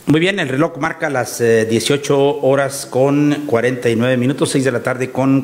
Muy bien, el reloj marca las 18 horas con 49 minutos, 6 de la tarde con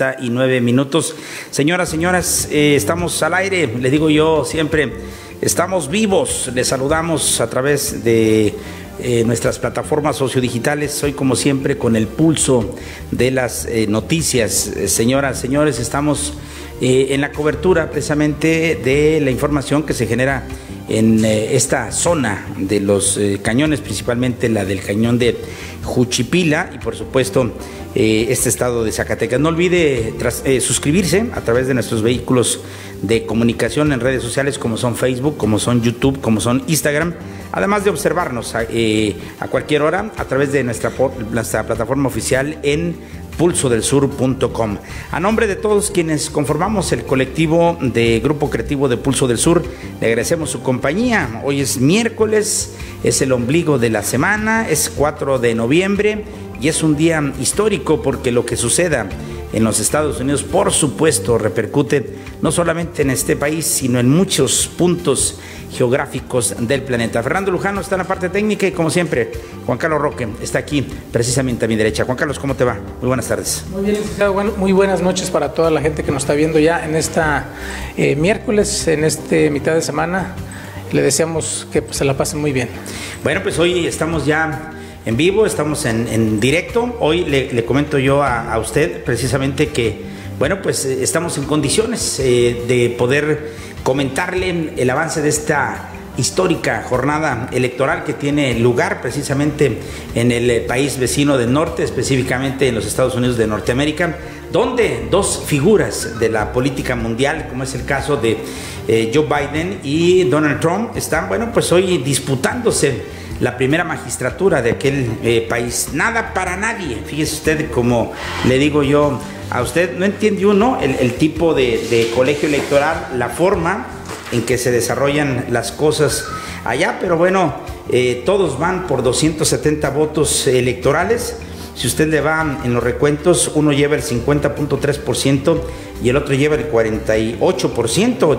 49 minutos. Señoras, estamos al aire, le digo yo siempre, estamos vivos. Les saludamos a través de nuestras plataformas sociodigitales. Hoy, como siempre, con el pulso de las noticias. Señoras, estamos en la cobertura precisamente de la información que se genera en esta zona de los cañones, principalmente la del cañón de Juchipila y por supuesto este estado de Zacatecas. No olvide suscribirse a través de nuestros vehículos de comunicación en redes sociales como son Facebook, como son YouTube, como son Instagram, además de observarnos a cualquier hora a través de nuestra plataforma oficial en pulsodelsur.com. A nombre de todos quienes conformamos el colectivo de Grupo Creativo de Pulso del Sur, le agradecemos su compañía. Hoy es miércoles, es el ombligo de la semana, es 4 de noviembre y es un día histórico porque lo que suceda en los Estados Unidos, por supuesto, repercute no solamente en este país, sino en muchos puntos geográficos del planeta. Fernando Lujano está en la parte técnica y, como siempre, Juan Carlos Roque está aquí precisamente a mi derecha. Juan Carlos, ¿cómo te va? Muy buenas tardes. Muy bien, licenciado. Bueno, muy buenas noches para toda la gente que nos está viendo ya en esta miércoles, en este mitad de semana. Le deseamos que se la pasen muy bien. Bueno, pues hoy estamos ya en vivo, estamos en directo. Hoy le comento yo a usted precisamente que, bueno, pues estamos en condiciones de poder comentarle el avance de esta histórica jornada electoral que tiene lugar precisamente en el país vecino del norte, específicamente en los Estados Unidos de Norteamérica, donde dos figuras de la política mundial, como es el caso de Joe Biden y Donald Trump, están, bueno, pues hoy disputándose la primera magistratura de aquel país. Nada para nadie. Fíjese usted, como le digo yo a usted, no entiende uno el tipo de colegio electoral, la forma en que se desarrollan las cosas allá, pero bueno, todos van por 270 votos electorales. Si usted le va en los recuentos, uno lleva el 50.3% y el otro lleva el 48%.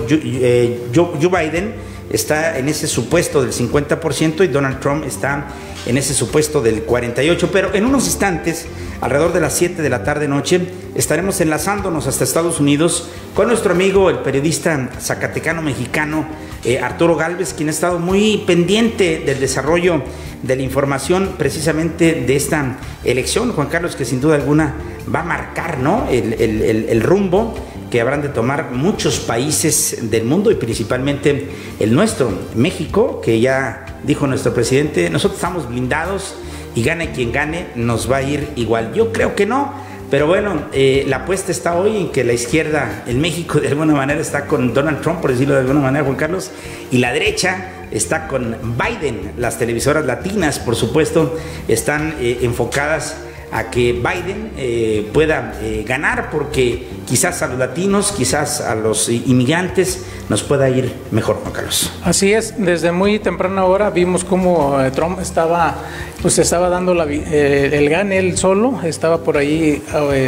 Joe Biden está en ese supuesto del 50% y Donald Trump está en ese supuesto del 48%. Pero en unos instantes, alrededor de las 7 de la tarde noche, estaremos enlazándonos hasta Estados Unidos con nuestro amigo, el periodista zacatecano-mexicano Arturo Gálvez, quien ha estado muy pendiente del desarrollo de la información precisamente de esta elección, Juan Carlos, que sin duda alguna va a marcar, ¿no?, el rumbo que habrán de tomar muchos países del mundo y principalmente el nuestro, México, que ya dijo nuestro presidente, nosotros estamos blindados y gane quien gane, nos va a ir igual. Yo creo que no, pero bueno, la apuesta está hoy en que la izquierda en México de alguna manera está con Donald Trump, por decirlo de alguna manera, Juan Carlos, y la derecha está con Biden. Las televisoras latinas, por supuesto, están enfocadas a que Biden pueda ganar, porque quizás a los latinos, quizás a los inmigrantes nos pueda ir mejor, Juan Carlos. Así es, desde muy temprana hora vimos cómo Trump estaba dando el gane él solo, estaba por ahí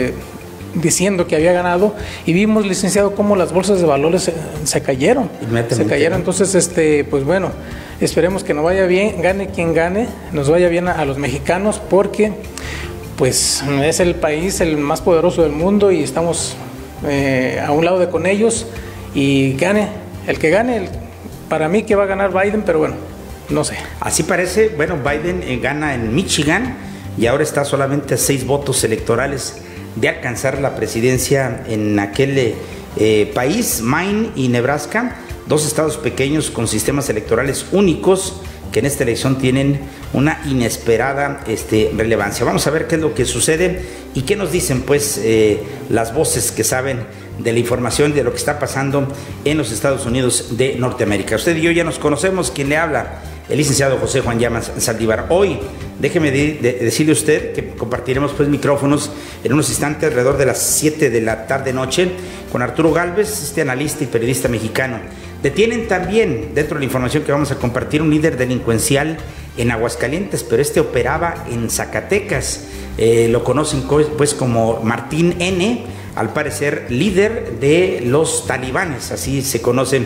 diciendo que había ganado, y vimos, licenciado, cómo las bolsas de valores se cayeron. Entonces, pues bueno, esperemos que nos vaya bien, gane quien gane, nos vaya bien a los mexicanos, porque pues es el país el más poderoso del mundo y estamos a un lado con ellos, y gane el que gane. Para mí que va a ganar Biden, pero bueno, no sé. Así parece. Bueno, Biden gana en Michigan y ahora está solamente a 6 votos electorales de alcanzar la presidencia en aquel país. Maine y Nebraska, 2 estados pequeños con sistemas electorales únicos, que en esta elección tienen una inesperada relevancia. Vamos a ver qué es lo que sucede y qué nos dicen pues las voces que saben de la información de lo que está pasando en los Estados Unidos de Norteamérica. Usted y yo ya nos conocemos. Quien le habla, el licenciado José Juan Llamas Saldívar. Hoy, déjeme decirle a usted que compartiremos pues micrófonos en unos instantes, alrededor de las 7 de la tarde noche, con Arturo Gálvez, analista y periodista mexicano. Detienen también, dentro de la información que vamos a compartir, un líder delincuencial en Aguascalientes, pero operaba en Zacatecas. Lo conocen pues como Martín N., al parecer líder de los talibanes, así se conocen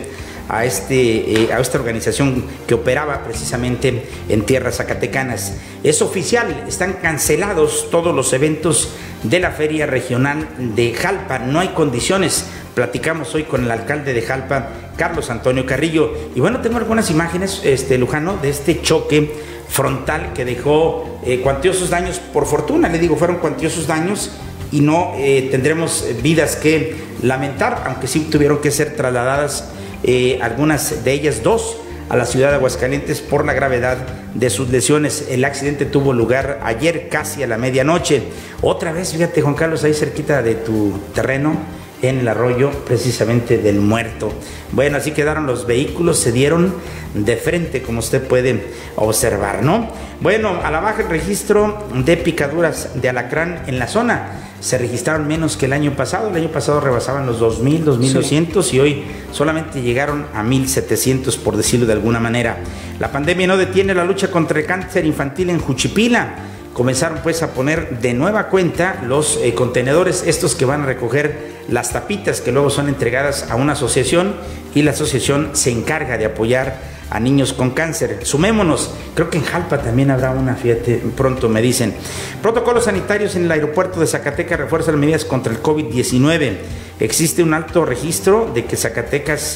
a esta organización que operaba precisamente en tierras zacatecanas. Es oficial, están cancelados todos los eventos de la Feria Regional de Jalpa, no hay condiciones. Platicamos hoy con el alcalde de Jalpa, Carlos Antonio Carrillo, y bueno, tengo algunas imágenes, Lujano, de este choque frontal que dejó cuantiosos daños. Por fortuna, le digo, fueron cuantiosos daños y no tendremos vidas que lamentar, aunque sí tuvieron que ser trasladadas algunas de ellas, 2, a la ciudad de Aguascalientes por la gravedad de sus lesiones. El accidente tuvo lugar ayer casi a la medianoche. Otra vez, fíjate, Juan Carlos, ahí cerquita de tu terreno, en el arroyo precisamente del Muerto. Bueno, así quedaron los vehículos, se dieron de frente, como usted puede observar, ¿no? Bueno, a la baja el registro de picaduras de alacrán en la zona. Se registraron menos que el año pasado. El año pasado rebasaban los 2,000, 2,200 sí, y hoy solamente llegaron a 1,700, por decirlo de alguna manera. La pandemia no detiene la lucha contra el cáncer infantil en Juchipila. Comenzaron pues a poner de nueva cuenta los contenedores, estos que van a recoger las tapitas que luego son entregadas a una asociación, y la asociación se encarga de apoyar a niños con cáncer. Sumémonos, creo que en Jalpa también habrá una, fíjate, pronto me dicen. Protocolos sanitarios en el aeropuerto de Zacatecas refuerzan las medidas contra el COVID-19. Existe un alto riesgo de que Zacatecas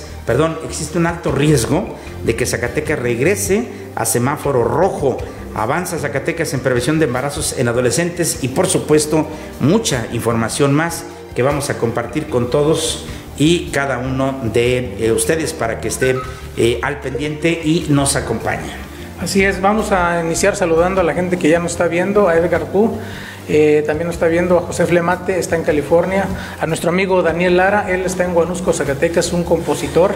regrese a semáforo rojo. Avanza Zacatecas en prevención de embarazos en adolescentes y, por supuesto, mucha información más que vamos a compartir con todos y cada uno de ustedes para que esté al pendiente y nos acompañe. Así es, vamos a iniciar saludando a la gente que ya nos está viendo, a Edgar Pu, también nos está viendo a José Flemate, está en California, a nuestro amigo Daniel Lara, él está en Guanusco, Zacatecas, un compositor,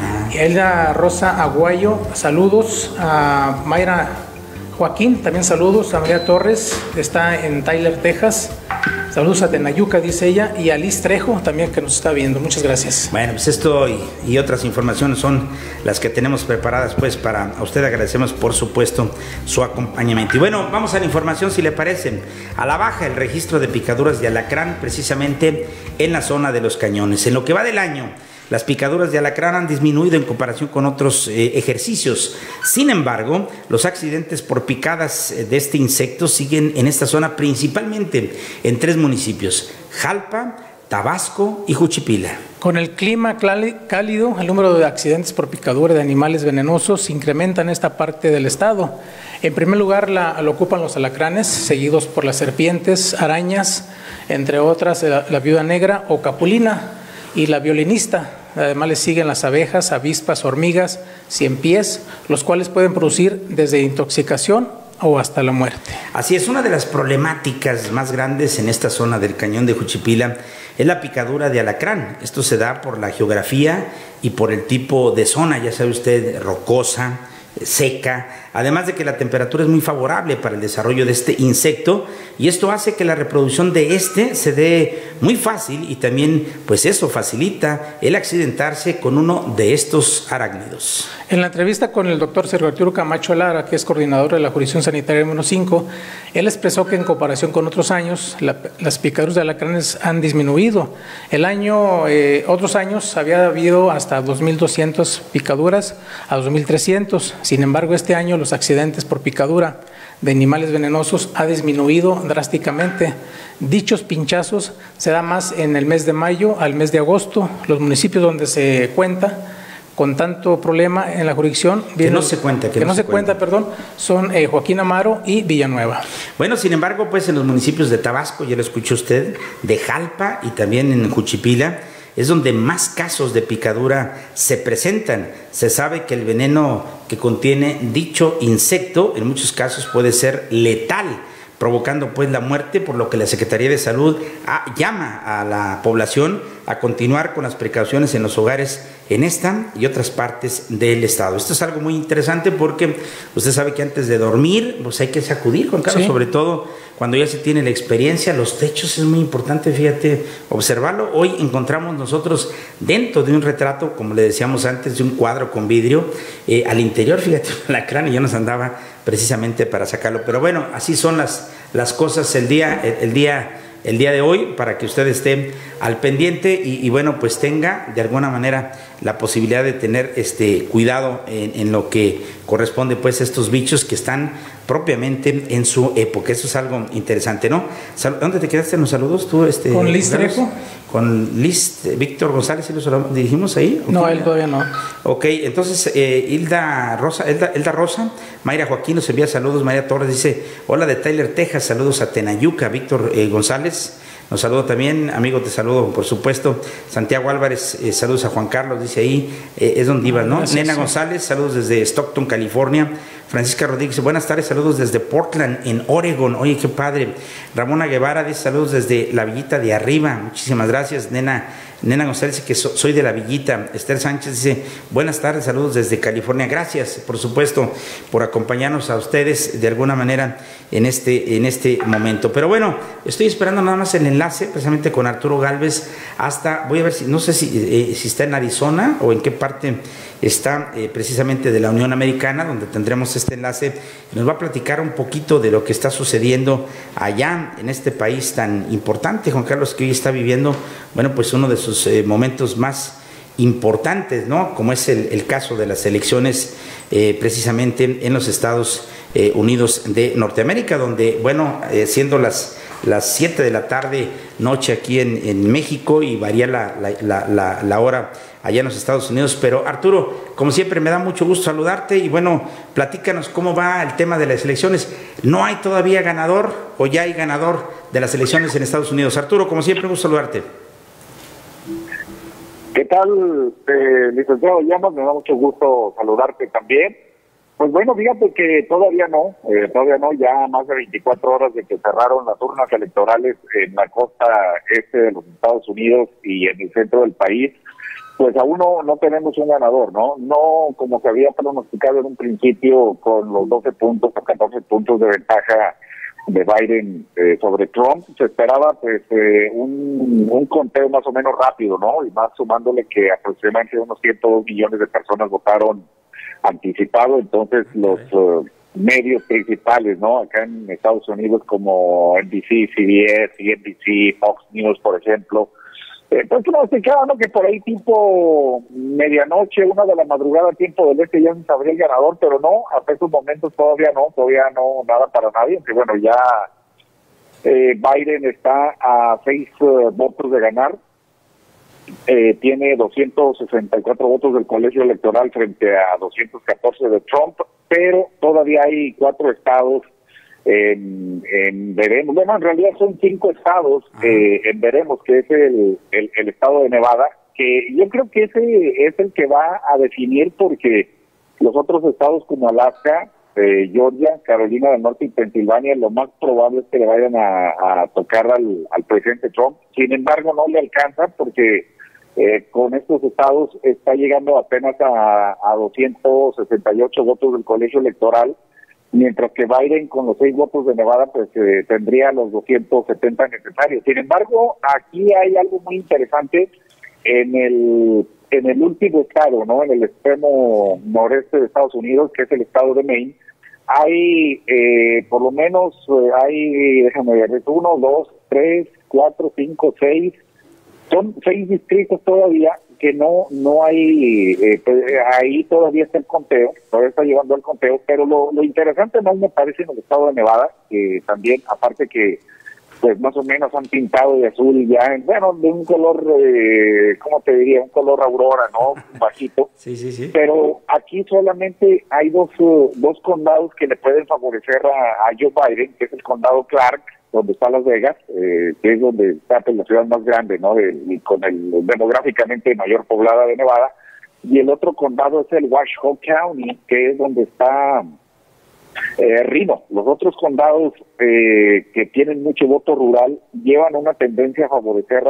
Elda Rosa Aguayo, saludos, a Mayra Joaquín, también saludos, a María Torres, está en Tyler, Texas, saludos a Tenayuca, dice ella, y a Liz Trejo también, que nos está viendo. Muchas gracias. Bueno, pues esto y otras informaciones son las que tenemos preparadas pues para usted. Agradecemos por supuesto su acompañamiento. Y bueno, vamos a la información, si le parece. A la baja el registro de picaduras de alacrán precisamente en la zona de Los Cañones. En lo que va del año, las picaduras de alacrán han disminuido en comparación con otros ejercicios. Sin embargo, los accidentes por picadas de este insecto siguen en esta zona, principalmente en 3 municipios: Jalpa, Tabasco y Juchipila. Con el clima cálido, el número de accidentes por picadura de animales venenosos se incrementa en esta parte del estado. En primer lugar lo ocupan los alacranes, seguidos por las serpientes, arañas, entre otras la viuda negra o capulina y la violinista. Además le siguen las abejas, avispas, hormigas, ciempiés, los cuales pueden producir desde intoxicación o hasta la muerte. Así es, una de las problemáticas más grandes en esta zona del cañón de Juchipila es la picadura de alacrán. Esto se da por la geografía y por el tipo de zona, ya sabe usted, rocosa, seca, además de que la temperatura es muy favorable para el desarrollo de este insecto, y esto hace que la reproducción de este se dé muy fácil, y también pues eso facilita el accidentarse con uno de estos arácnidos. En la entrevista con el doctor Sergio Arturo Camacho Lara, que es coordinador de la jurisdicción sanitaria número 5, él expresó que en comparación con otros años las picaduras de alacranes han disminuido. Otros años había habido hasta 2,200 picaduras a 2,300. Sin embargo, este año los accidentes por picadura de animales venenosos ha disminuido drásticamente. Dichos pinchazos se da más en el mes de mayo al mes de agosto. Los municipios donde se cuenta con tanto problema en la jurisdicción son Joaquín Amaro y Villanueva. Bueno, sin embargo, pues en los municipios de Tabasco, ya lo escuchó usted, de Jalpa y también en Juchipila, es donde más casos de picadura se presentan. Se sabe que el veneno que contiene dicho insecto en muchos casos puede ser letal, provocando pues la muerte, por lo que la Secretaría de Salud llama a la población a continuar con las precauciones en los hogares en esta y otras partes del estado. Esto es algo muy interesante porque usted sabe que antes de dormir pues hay que sacudir, Juan Carlos, sí, sobre todo cuando ya se tiene la experiencia. Los techos es muy importante, fíjate, observarlo. Hoy encontramos nosotros dentro de un retrato, como le decíamos antes, de un cuadro con vidrio, al interior, fíjate, la cráneo ya nos andaba precisamente para sacarlo. Pero bueno, así son las cosas el día de hoy, para que usted esté al pendiente y bueno, pues tenga de alguna manera la posibilidad de tener cuidado en lo que corresponde pues a estos bichos que están propiamente en su época. Eso es algo interesante, ¿no? ¿Dónde te quedaste en los saludos tú? ¿Con Liz Trejo? Con Liz, Víctor González, ¿sí los dirigimos ahí? No, él todavía no. Ok, entonces Hilda Rosa, Mayra Joaquín nos envía saludos. María Torres dice, hola de Tyler, Texas, saludos a Tenayuca. Víctor González nos saludo también, amigo, te saludo, por supuesto. Santiago Álvarez, saludos a Juan Carlos, dice ahí, es donde ibas, ¿no? Gracias, Nena González, saludos desde Stockton, California. Francisca Rodríguez, buenas tardes, saludos desde Portland, en Oregon. Oye, qué padre. Ramona Guevara dice saludos desde la Villita de Arriba. Muchísimas gracias, Nena González dice que soy de la Villita. Esther Sánchez dice, buenas tardes, saludos desde California. Gracias, por supuesto, por acompañarnos a ustedes de alguna manera en este momento. Pero bueno, estoy esperando nada más el enlace precisamente con Arturo Gálvez hasta, voy a ver si, no sé si está en Arizona o en qué parte está precisamente de la Unión Americana, donde tendremos este enlace. Nos va a platicar un poquito de lo que está sucediendo allá en este país tan importante, Juan Carlos, que hoy está viviendo, bueno, pues uno de sus momentos más importantes, ¿no? Como es el caso de las elecciones precisamente en los Estados Unidos de Norteamérica, donde, bueno, siendo las 7 de la tarde, noche aquí en México, y varía la hora allá en los Estados Unidos. Pero Arturo, como siempre, me da mucho gusto saludarte y bueno, platícanos cómo va el tema de las elecciones. ¿No hay todavía ganador o ya hay ganador de las elecciones en Estados Unidos? Arturo, como siempre, gusto saludarte. ¿Qué tal, licenciado Llamas? Me da mucho gusto saludarte también. Pues bueno, fíjate que todavía no, ya más de 24 horas de que cerraron las urnas electorales en la costa este de los Estados Unidos y en el centro del país, pues aún no tenemos un ganador, ¿no? No como se había pronosticado en un principio con los 12 puntos o 14 puntos de ventaja de Biden sobre Trump, se esperaba pues un conteo más o menos rápido, ¿no? Y más sumándole que aproximadamente unos 102 millones de personas votaron anticipado. Entonces los medios principales, ¿no? Acá en Estados Unidos como NBC, CBS, CNBC, Fox News, por ejemplo, pues pronosticaba, ¿no? Que por ahí tipo medianoche, 1 de la madrugada, tiempo del este, ya se sabría el ganador, pero no, hasta estos momentos todavía no, nada para nadie, aunque bueno, ya Biden está a 6 votos de ganar. Tiene 264 votos del colegio electoral frente a 214 de Trump, pero todavía hay 4 estados en veremos. Bueno, en realidad son 5 estados en veremos, que es el estado de Nevada, que yo creo que ese es el que va a definir, porque los otros estados como Alaska, Georgia, Carolina del Norte y Pensilvania, lo más probable es que le vayan a tocar al presidente Trump. Sin embargo, no le alcanza porque con estos estados está llegando apenas a 268 votos del colegio electoral, mientras que Biden con los 6 votos de Nevada pues tendría los 270 necesarios. Sin embargo, aquí hay algo muy interesante en el último estado, ¿no? En el extremo noreste de Estados Unidos, que es el estado de Maine. Hay por lo menos déjame ver, 1, 2, 3, 4, 5, 6, son 6 distritos todavía que no hay, ahí todavía está el conteo, todavía está llevando el conteo, pero lo interesante más me parece en el estado de Nevada, que también, aparte que pues más o menos han pintado de azul ya, bueno, de un color, ¿cómo te diría? Un color aurora, ¿no? Bajito. Sí. Pero aquí solamente hay dos condados que le pueden favorecer a Joe Biden, que es el condado Clark, donde está Las Vegas, que es donde está pues, la ciudad más grande, ¿no? Y con el demográficamente mayor poblada de Nevada. Y el otro condado es el Washoe County, que es donde está Reno. Los otros condados que tienen mucho voto rural llevan una tendencia a favorecer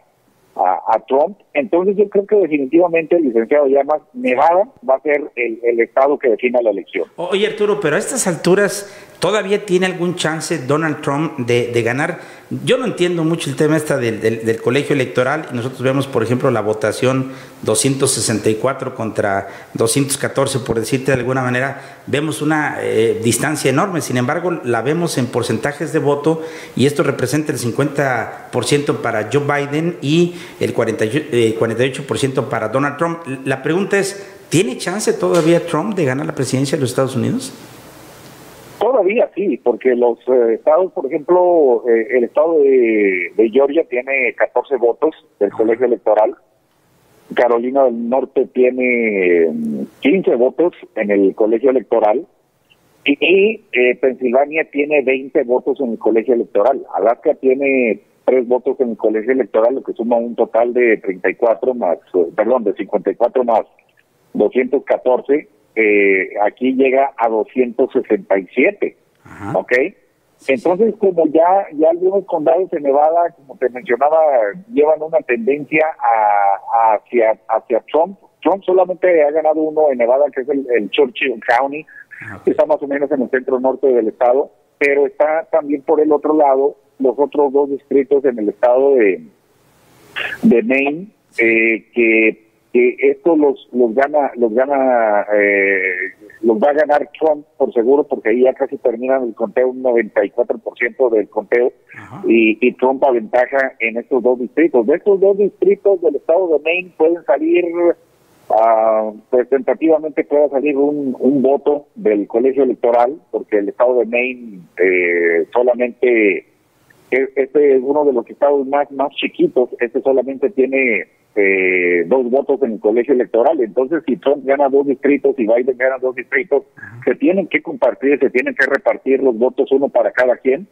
a Trump. Entonces yo creo que definitivamente el licenciado Llamas, Nevada va a ser el estado que defina la elección. Oye Arturo, pero a estas alturas ¿todavía tiene algún chance Donald Trump de ganar? Yo no entiendo mucho el tema del colegio electoral, y nosotros vemos, por ejemplo, la votación 264 contra 214, por decirte de alguna manera, vemos una distancia enorme. Sin embargo, la vemos en porcentajes de voto, y esto representa el 50% para Joe Biden y el 48% para Donald Trump. La pregunta es, ¿tiene chance todavía Trump de ganar la presidencia de los Estados Unidos? Todavía sí, porque los estados, por ejemplo, el estado de Georgia tiene 14 votos del colegio electoral, Carolina del Norte tiene 15 votos en el colegio electoral y Pensilvania tiene 20 votos en el colegio electoral. Alaska tiene 3 votos en el colegio electoral, lo que suma un total de 54 más, de 54 más 214. Aquí llega a 267. Ajá. ¿Ok? Entonces, como ya algunos condados de Nevada, como te mencionaba, llevan una tendencia hacia Trump. Trump solamente ha ganado uno en Nevada, que es el Churchill County, que está más o menos en el centro norte del estado, pero está también por el otro lado los otros 2 distritos en el estado de Maine, que esto los va a ganar Trump por seguro, porque ahí ya casi terminan el conteo, un 94% del conteo. Y Trump aventaja en estos 2 distritos. De estos 2 distritos del estado de Maine pueden salir, pues tentativamente pueda salir un voto del colegio electoral, porque el estado de Maine solamente, este es uno de los estados más chiquitos, este solamente tiene 2 votos en el colegio electoral. Entonces, si Trump gana 2 distritos y Biden gana 2 distritos, se tienen que compartir, se tienen que repartir los votos, uno para cada quien.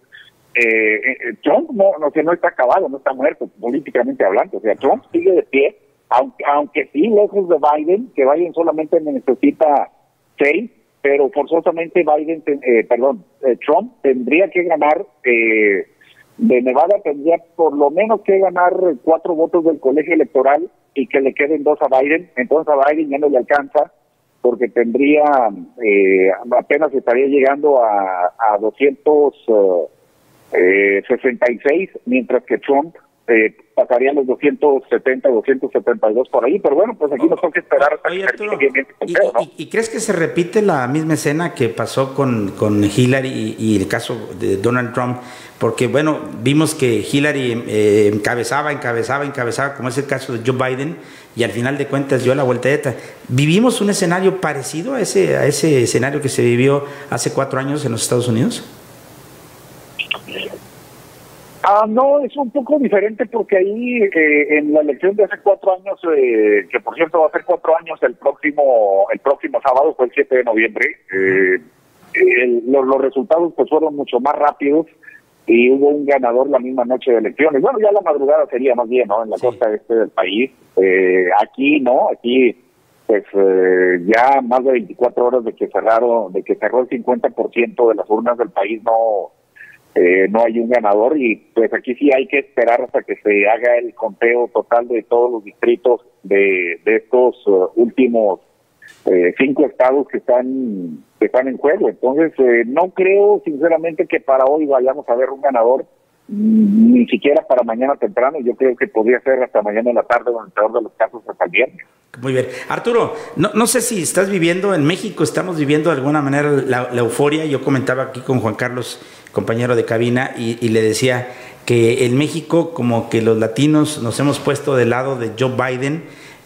Trump no está acabado, no está muerto políticamente hablando. O sea, Trump sigue de pie, aunque sí lejos de Biden, que Biden solamente necesita 6, pero forzosamente Trump tendría que ganar. De Nevada tendría por lo menos que ganar 4 votos del colegio electoral y que le queden 2 a Biden. Entonces a Biden ya no le alcanza, porque tendría, apenas estaría llegando a 266, mientras que Trump pasaría los 270, 272 por ahí. Pero bueno, pues aquí nos toca esperar hasta que termine el conteo, ¿no? ¿Y crees que se repite la misma escena que pasó con Hillary y el caso de Donald Trump? Porque, bueno, vimos que Hillary encabezaba, como es el caso de Joe Biden, y al final de cuentas dio la voltereta. ¿Vivimos un escenario parecido a ese escenario que se vivió hace 4 años en los Estados Unidos? No, es un poco diferente, porque ahí en la elección de hace 4 años, que por cierto va a ser 4 años el próximo sábado, fue el 7 de noviembre, los resultados pues fueron mucho más rápidos y hubo un ganador la misma noche de elecciones. Bueno, ya la madrugada sería más bien, ¿no? En la costa este del país. Aquí no, aquí pues ya más de 24 horas de que cerró el 50% de las urnas del país, no hay un ganador, y pues aquí sí hay que esperar hasta que se haga el conteo total de todos los distritos de estos últimos 5 estados que están en juego. Entonces no creo sinceramente que para hoy vayamos a ver un ganador, ni siquiera para mañana temprano. Yo creo que podría ser hasta mañana en la tarde, o en el peor de los casos hasta el viernes. Muy bien. Arturo, no sé si estás viviendo en México, estamos viviendo de alguna manera la euforia. Yo comentaba aquí con Juan Carlos, compañero de cabina, y le decía que en México como que los latinos nos hemos puesto del lado de Joe Biden,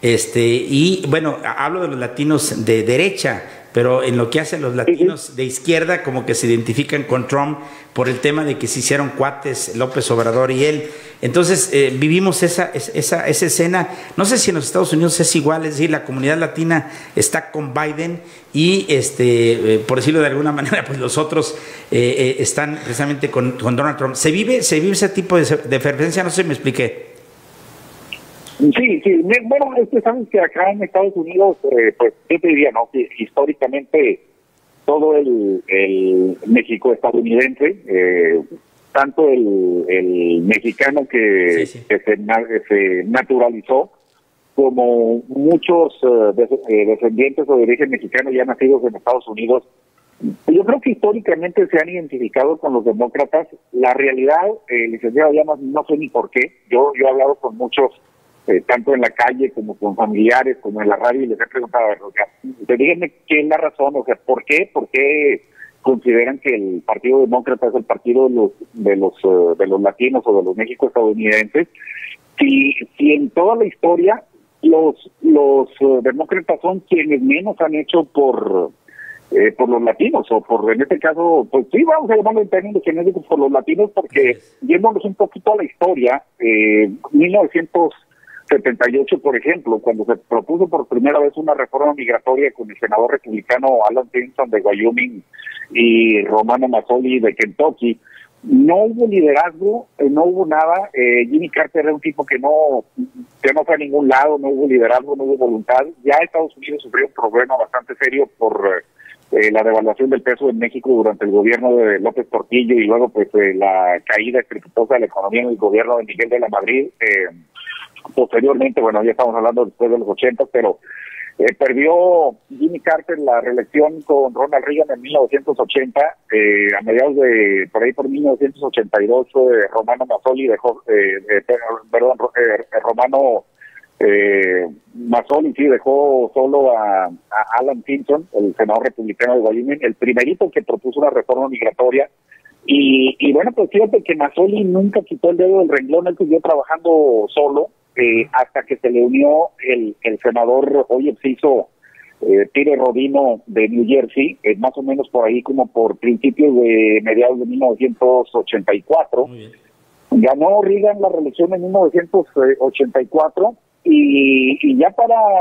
y bueno, hablo de los latinos de derecha, pero en lo que hacen los latinos de izquierda, como que se identifican con Trump por el tema de que se hicieron cuates López Obrador y él. Entonces vivimos esa escena. No sé si en los Estados Unidos es igual, es decir, la comunidad latina está con Biden y por decirlo de alguna manera, pues los otros están precisamente con Donald Trump. ¿Se vive ese tipo de efervescencia? No sé si me expliqué. Sí. Bueno, sabes que acá en Estados Unidos, pues yo te diría, ¿no? Que históricamente todo el México estadounidense, tanto el mexicano que se naturalizó, como muchos descendientes o de origen mexicano ya nacidos en Estados Unidos, yo creo que históricamente se han identificado con los demócratas. La realidad, licenciado Llamas, no sé ni por qué. Yo he hablado con muchos, tanto en la calle como con familiares, como en la radio, y les he preguntado, o sea, díganme qué es la razón, o sea, ¿por qué consideran que el Partido Demócrata es el partido de los latinos o de los México estadounidenses? si en toda la historia los demócratas son quienes menos han hecho por los latinos, o por, en este caso, pues sí, vamos a llamarlo en términos genéricos por los latinos, porque yéndonos un poquito a la historia, 1978, por ejemplo, cuando se propuso por primera vez una reforma migratoria con el senador republicano Alan Pinson de Wyoming y Romano Mazzoli de Kentucky, no hubo liderazgo, no hubo nada. Jimmy Carter era un tipo que no fue a ningún lado, no hubo liderazgo, no hubo voluntad. Ya Estados Unidos sufrió un problema bastante serio por la devaluación del peso en México durante el gobierno de López Portillo y luego pues la caída estrepitosa de la economía en el gobierno de Miguel de la Madrid. Posteriormente, bueno, ya estamos hablando después de los 80, pero perdió Jimmy Carter la reelección con Ronald Reagan en 1980, a mediados de, por ahí por 1982, Romano Mazzoli dejó, Romano Mazzoli sí dejó solo a Alan Pinson, el senador republicano de Wyoming, el primerito que propuso una reforma migratoria. Y bueno, pues fíjate que Mazzoli nunca quitó el dedo del renglón, él siguió trabajando solo, hasta que se le unió el senador hoy exciso Peter Rodino de New Jersey, más o menos por ahí como por principios de mediados de 1984. Ganó Reagan la reelección en 1984 y ya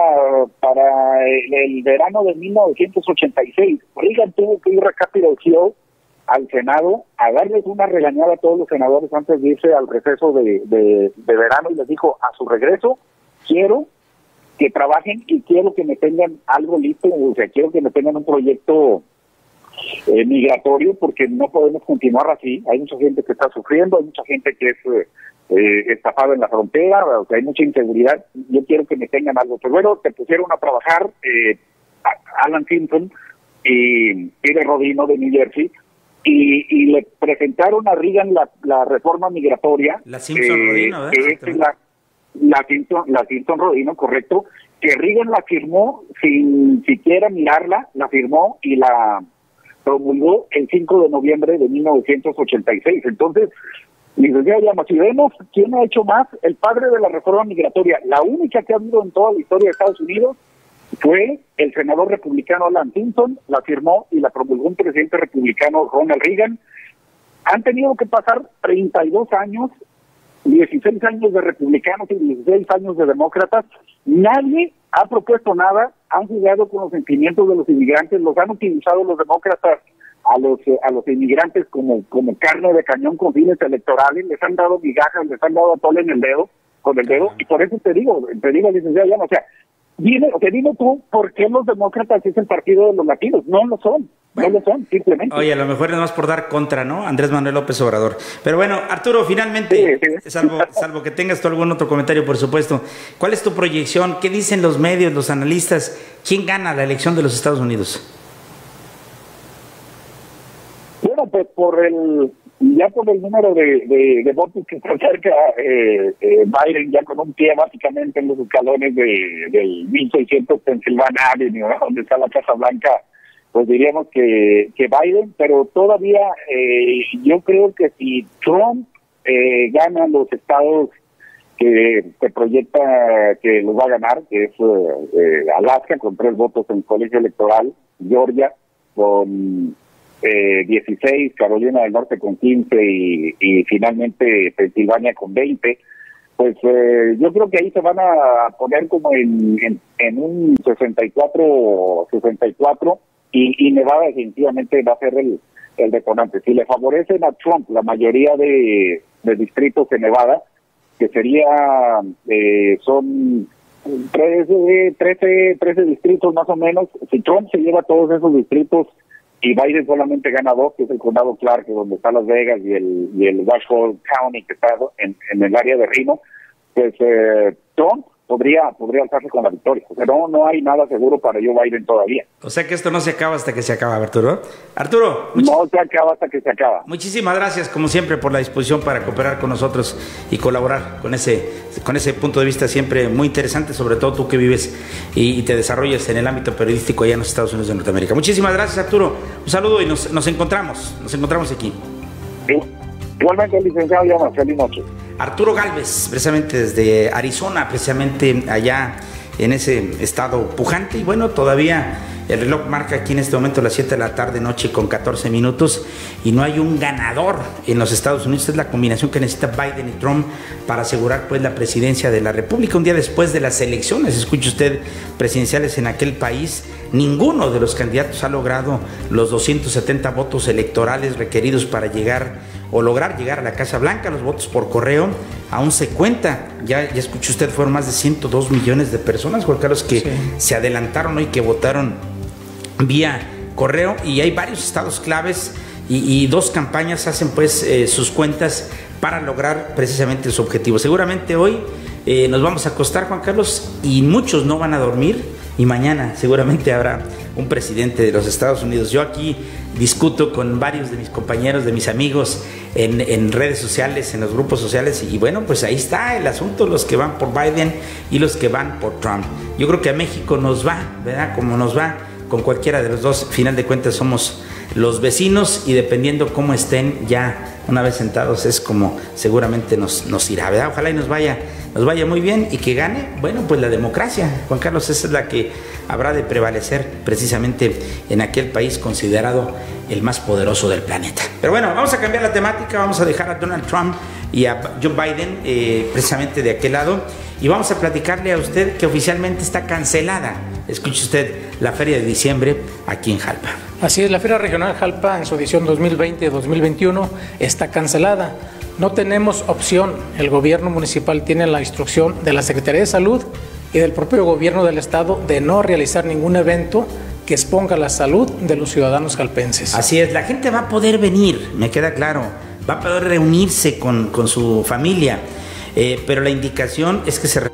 para el verano de 1986 Reagan tuvo que ir a Capitol Hill al Senado a darles una regañada a todos los senadores antes de irse al receso de verano, y les dijo: a su regreso quiero que trabajen y quiero que me tengan algo listo, o sea, quiero que me tengan un proyecto migratorio, porque no podemos continuar así. Hay mucha gente que está sufriendo, hay mucha gente que es estafada en la frontera, o sea, hay mucha inseguridad. Yo quiero que me tengan algo. Pues bueno, se pusieron a trabajar Alan Pinson y Peter Rodino de New Jersey, y le presentaron a Reagan la reforma migratoria. La Simpson-Rodino, la Simpson-Rodino, correcto, que Reagan la firmó sin siquiera mirarla, la firmó y la promulgó el 5 de noviembre de 1986. Entonces, licenciado Llamas, si vemos quién ha hecho más, el padre de la reforma migratoria, la única que ha habido en toda la historia de Estados Unidos, fue el senador republicano Alan Pinson, la firmó y la promulgó un presidente republicano, Ronald Reagan. Han tenido que pasar 32 años, 16 años de republicanos y 16 años de demócratas. Nadie ha propuesto nada, han jugado con los sentimientos de los inmigrantes, los han utilizado los demócratas a los inmigrantes como carne de cañón con fines electorales, les han dado migajas, les han dado atole en el dedo, con el dedo, y por eso te digo, licenciado Llamas, o sea, dime tú, ¿por qué los demócratas es el partido de los latinos? No lo son, bueno, no lo son, simplemente. Oye, a lo mejor es más por dar contra, ¿no? Andrés Manuel López Obrador. Pero bueno, Arturo, finalmente, sí. Salvo que tengas tú algún otro comentario, por supuesto, ¿cuál es tu proyección? ¿Qué dicen los medios, los analistas? ¿Quién gana la elección de los Estados Unidos? Bueno, pues por el número de votos que está cerca, Biden ya con un pie básicamente en los escalones del 1600 Pennsylvania Avenue, ¿no?, donde está la Casa Blanca, pues diríamos que Biden, pero todavía yo creo que si Trump gana los estados que se proyecta que los va a ganar, que es Alaska con 3 votos en el colegio electoral, Georgia con 16, Carolina del Norte con 15 y finalmente Pensilvania con 20, pues yo creo que ahí se van a poner como en un 64 y Nevada definitivamente va a ser el detonante. Si le favorecen a Trump la mayoría de distritos en Nevada, que sería son 13 distritos más o menos, si Trump se lleva todos esos distritos y Biden solamente gana 2, que es el condado Clark, donde está Las Vegas, y el Washoe County, que está en el área de Reno, pues Trump podría alzarse con la victoria. O sea, no hay nada seguro para Joe Biden todavía. O sea que esto no se acaba hasta que se acaba, Arturo. Arturo, no se acaba hasta que se acaba. Muchísimas gracias, como siempre, por la disposición para cooperar con nosotros y colaborar con ese punto de vista siempre muy interesante, sobre todo tú que vives y te desarrollas en el ámbito periodístico allá en los Estados Unidos de Norteamérica. Muchísimas gracias, Arturo. Un saludo y nos encontramos aquí. Igualmente, licenciado Llamas, feliz noche. Arturo Gálvez, precisamente desde Arizona, precisamente allá en ese estado pujante. Y bueno, todavía el reloj marca aquí en este momento las 7 de la tarde, noche con 14 minutos, y no hay un ganador en los Estados Unidos. Esta es la combinación que necesita Biden y Trump para asegurar pues la presidencia de la República. Un día después de las elecciones, escuche usted, presidenciales en aquel país, ninguno de los candidatos ha logrado los 270 votos electorales requeridos para lograr llegar a la Casa Blanca. Los votos por correo aún se cuenta. Ya escuchó usted, fueron más de 102 millones de personas, Juan Carlos, que se adelantaron hoy, que votaron vía correo, y hay varios estados claves y dos campañas hacen pues sus cuentas para lograr precisamente su objetivo. Seguramente hoy nos vamos a acostar, Juan Carlos, y muchos no van a dormir, y mañana seguramente habrá un presidente de los Estados Unidos. Yo aquí discuto con varios de mis compañeros, de mis amigos en redes sociales, en los grupos sociales, y bueno, pues ahí está el asunto, los que van por Biden y los que van por Trump. Yo creo que a México nos va, ¿verdad? Como nos va con cualquiera de los dos, final de cuentas somos los vecinos, y dependiendo cómo estén ya una vez sentados es como seguramente nos irá, ¿verdad? Ojalá y nos vaya muy bien y que gane, bueno, pues la democracia, Juan Carlos. Esa es la que habrá de prevalecer precisamente en aquel país considerado el más poderoso del planeta. Pero bueno, vamos a cambiar la temática, vamos a dejar a Donald Trump y a Joe Biden precisamente de aquel lado, y vamos a platicarle a usted que oficialmente está cancelada, escuche usted, la Feria de Diciembre aquí en Jalpa. Así es, la Feria Regional Jalpa en su edición 2020-2021 está cancelada. No tenemos opción. El gobierno municipal tiene la instrucción de la Secretaría de Salud y del propio gobierno del estado de no realizar ningún evento que exponga la salud de los ciudadanos jalpenses. Así es, la gente va a poder venir, me queda claro, va a poder reunirse con su familia, pero la indicación es que se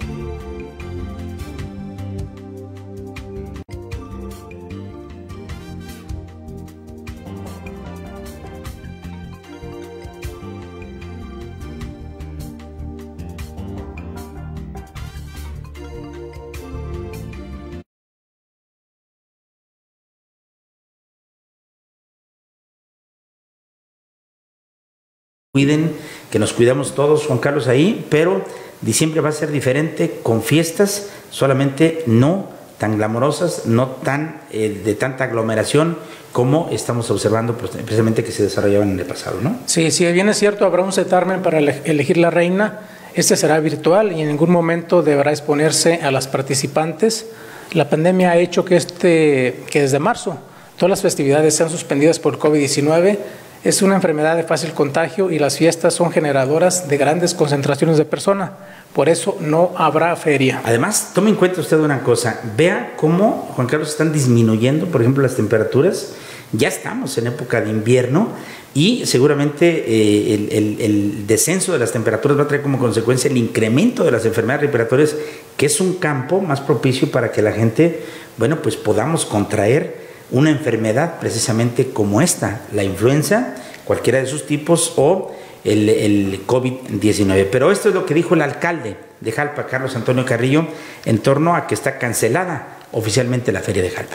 cuiden, que nos cuidamos todos, Juan Carlos, ahí, pero diciembre va a ser diferente, con fiestas, solamente no tan glamorosas, no tan de tanta aglomeración como estamos observando precisamente que se desarrollaban en el pasado, ¿no? Sí, si bien es cierto, habrá un certamen para elegir la reina. Este será virtual y en ningún momento deberá exponerse a las participantes. La pandemia ha hecho que desde marzo todas las festividades sean suspendidas por COVID-19. Es una enfermedad de fácil contagio y las fiestas son generadoras de grandes concentraciones de personas. Por eso no habrá feria. Además, tome en cuenta usted una cosa. Vea cómo, Juan Carlos, están disminuyendo, por ejemplo, las temperaturas. Ya estamos en época de invierno y seguramente el descenso de las temperaturas va a traer como consecuencia el incremento de las enfermedades respiratorias, que es un campo más propicio para que la gente, bueno, pues podamos contraer una enfermedad precisamente como esta, la influenza, cualquiera de sus tipos, o el COVID-19. Pero esto es lo que dijo el alcalde de Jalpa, Carlos Antonio Carrillo, en torno a que está cancelada oficialmente la Feria de Jalpa.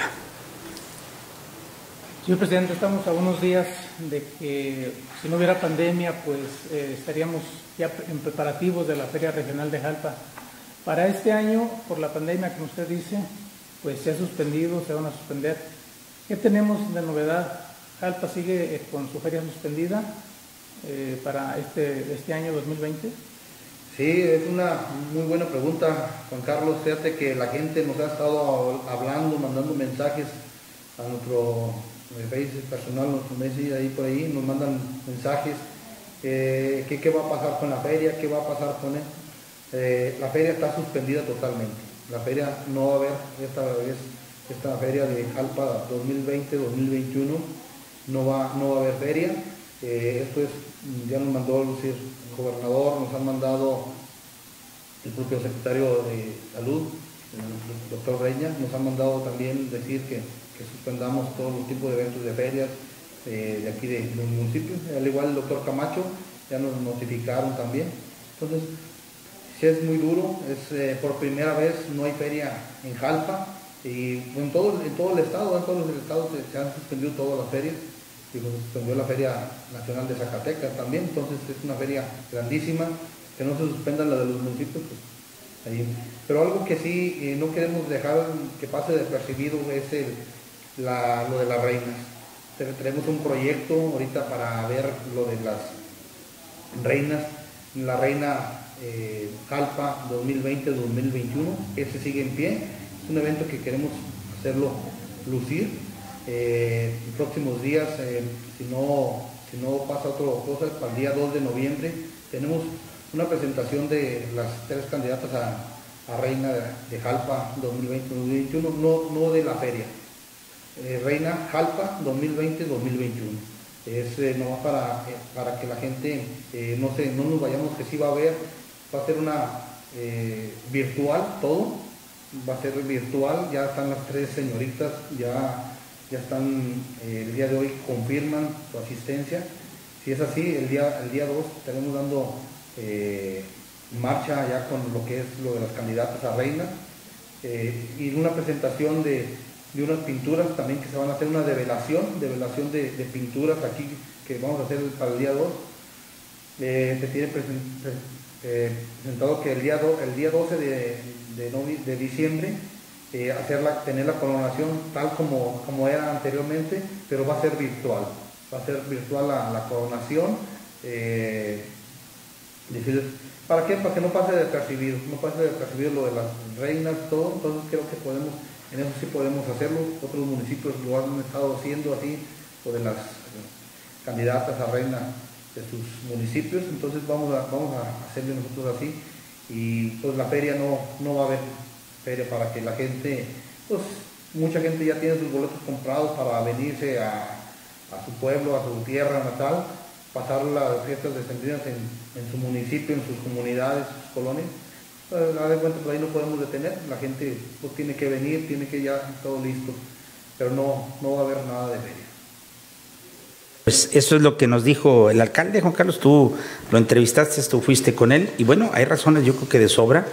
Señor presidente, estamos a unos días de que, si no hubiera pandemia, pues estaríamos ya en preparativos de la Feria Regional de Jalpa. Para este año, por la pandemia, como usted dice, pues se ha suspendido, se van a suspender. ¿Qué tenemos de novedad? ¿Jalpa sigue con su feria suspendida para este año 2020? Sí, es una muy buena pregunta, Juan Carlos. Fíjate que la gente nos ha estado hablando, mandando mensajes a nuestro Facebook personal, nuestro Messi, ahí por ahí, nos mandan mensajes. ¿Qué va a pasar con la feria? ¿Qué va a pasar con él? La feria está suspendida totalmente. La feria no va a haber esta feria de Jalpa 2020-2021, no va a haber feria. Esto ya nos mandó el gobernador, nos han mandado el propio secretario de Salud, el doctor Reña, nos han mandado también decir que suspendamos todos los tipos de eventos de ferias de aquí del municipio. Al igual el doctor Camacho, ya nos notificaron también. Entonces, sí es muy duro, por primera vez no hay feria en Jalpa. Y en todo el estado, en todos los estados se han suspendido todas las ferias, y se suspendió la Feria Nacional de Zacatecas también. Entonces es una feria grandísima, que no se suspendan la de los municipios, pues ahí. Pero algo que sí no queremos dejar que pase desapercibido es lo de las reinas. Tenemos un proyecto ahorita para ver lo de las reinas, la reina Jalpa 2020-2021, ese sigue en pie, es un evento que queremos hacerlo lucir. En próximos días, si no pasa otra cosa, para el día 2 de noviembre tenemos una presentación de las 3 candidatas a reina de Jalpa 2020-2021, no de la feria. Reina Jalpa 2020-2021. Es nomás para que la gente no nos vayamos, que sí va a ser una virtual todo, va a ser virtual, ya están las 3 señoritas, ya están el día de hoy, confirman su asistencia. Si es así, el día 2 estaremos dando marcha ya con lo que es lo de las candidatas a reina y una presentación de unas pinturas también que se van a hacer, una develación de pinturas aquí que vamos a hacer para el día 2. Se tiene presentado que el día 12 de diciembre tener la coronación tal como era anteriormente, pero va a ser virtual. Va a ser virtual la coronación. ¿Para qué? Para que no pase desapercibido lo de las reinas, todo. Entonces creo que en eso sí podemos hacerlo. Otros municipios lo han estado haciendo así, lo de las candidatas a reina de sus municipios. Entonces vamos a hacerlo nosotros así. Y pues la feria no va a haber feria para que la gente, pues mucha gente ya tiene sus boletos comprados para venirse a su pueblo, a su tierra natal, pasar las fiestas decembrinas en su municipio, en sus comunidades, sus colonias. A ver, cuenta, por ahí no podemos detener, la gente pues tiene que venir, tiene que ya todo listo, pero no va a haber nada de feria. Pues eso es lo que nos dijo el alcalde. Juan Carlos, tú lo entrevistaste, tú fuiste con él, y bueno, hay razones yo creo que de sobra.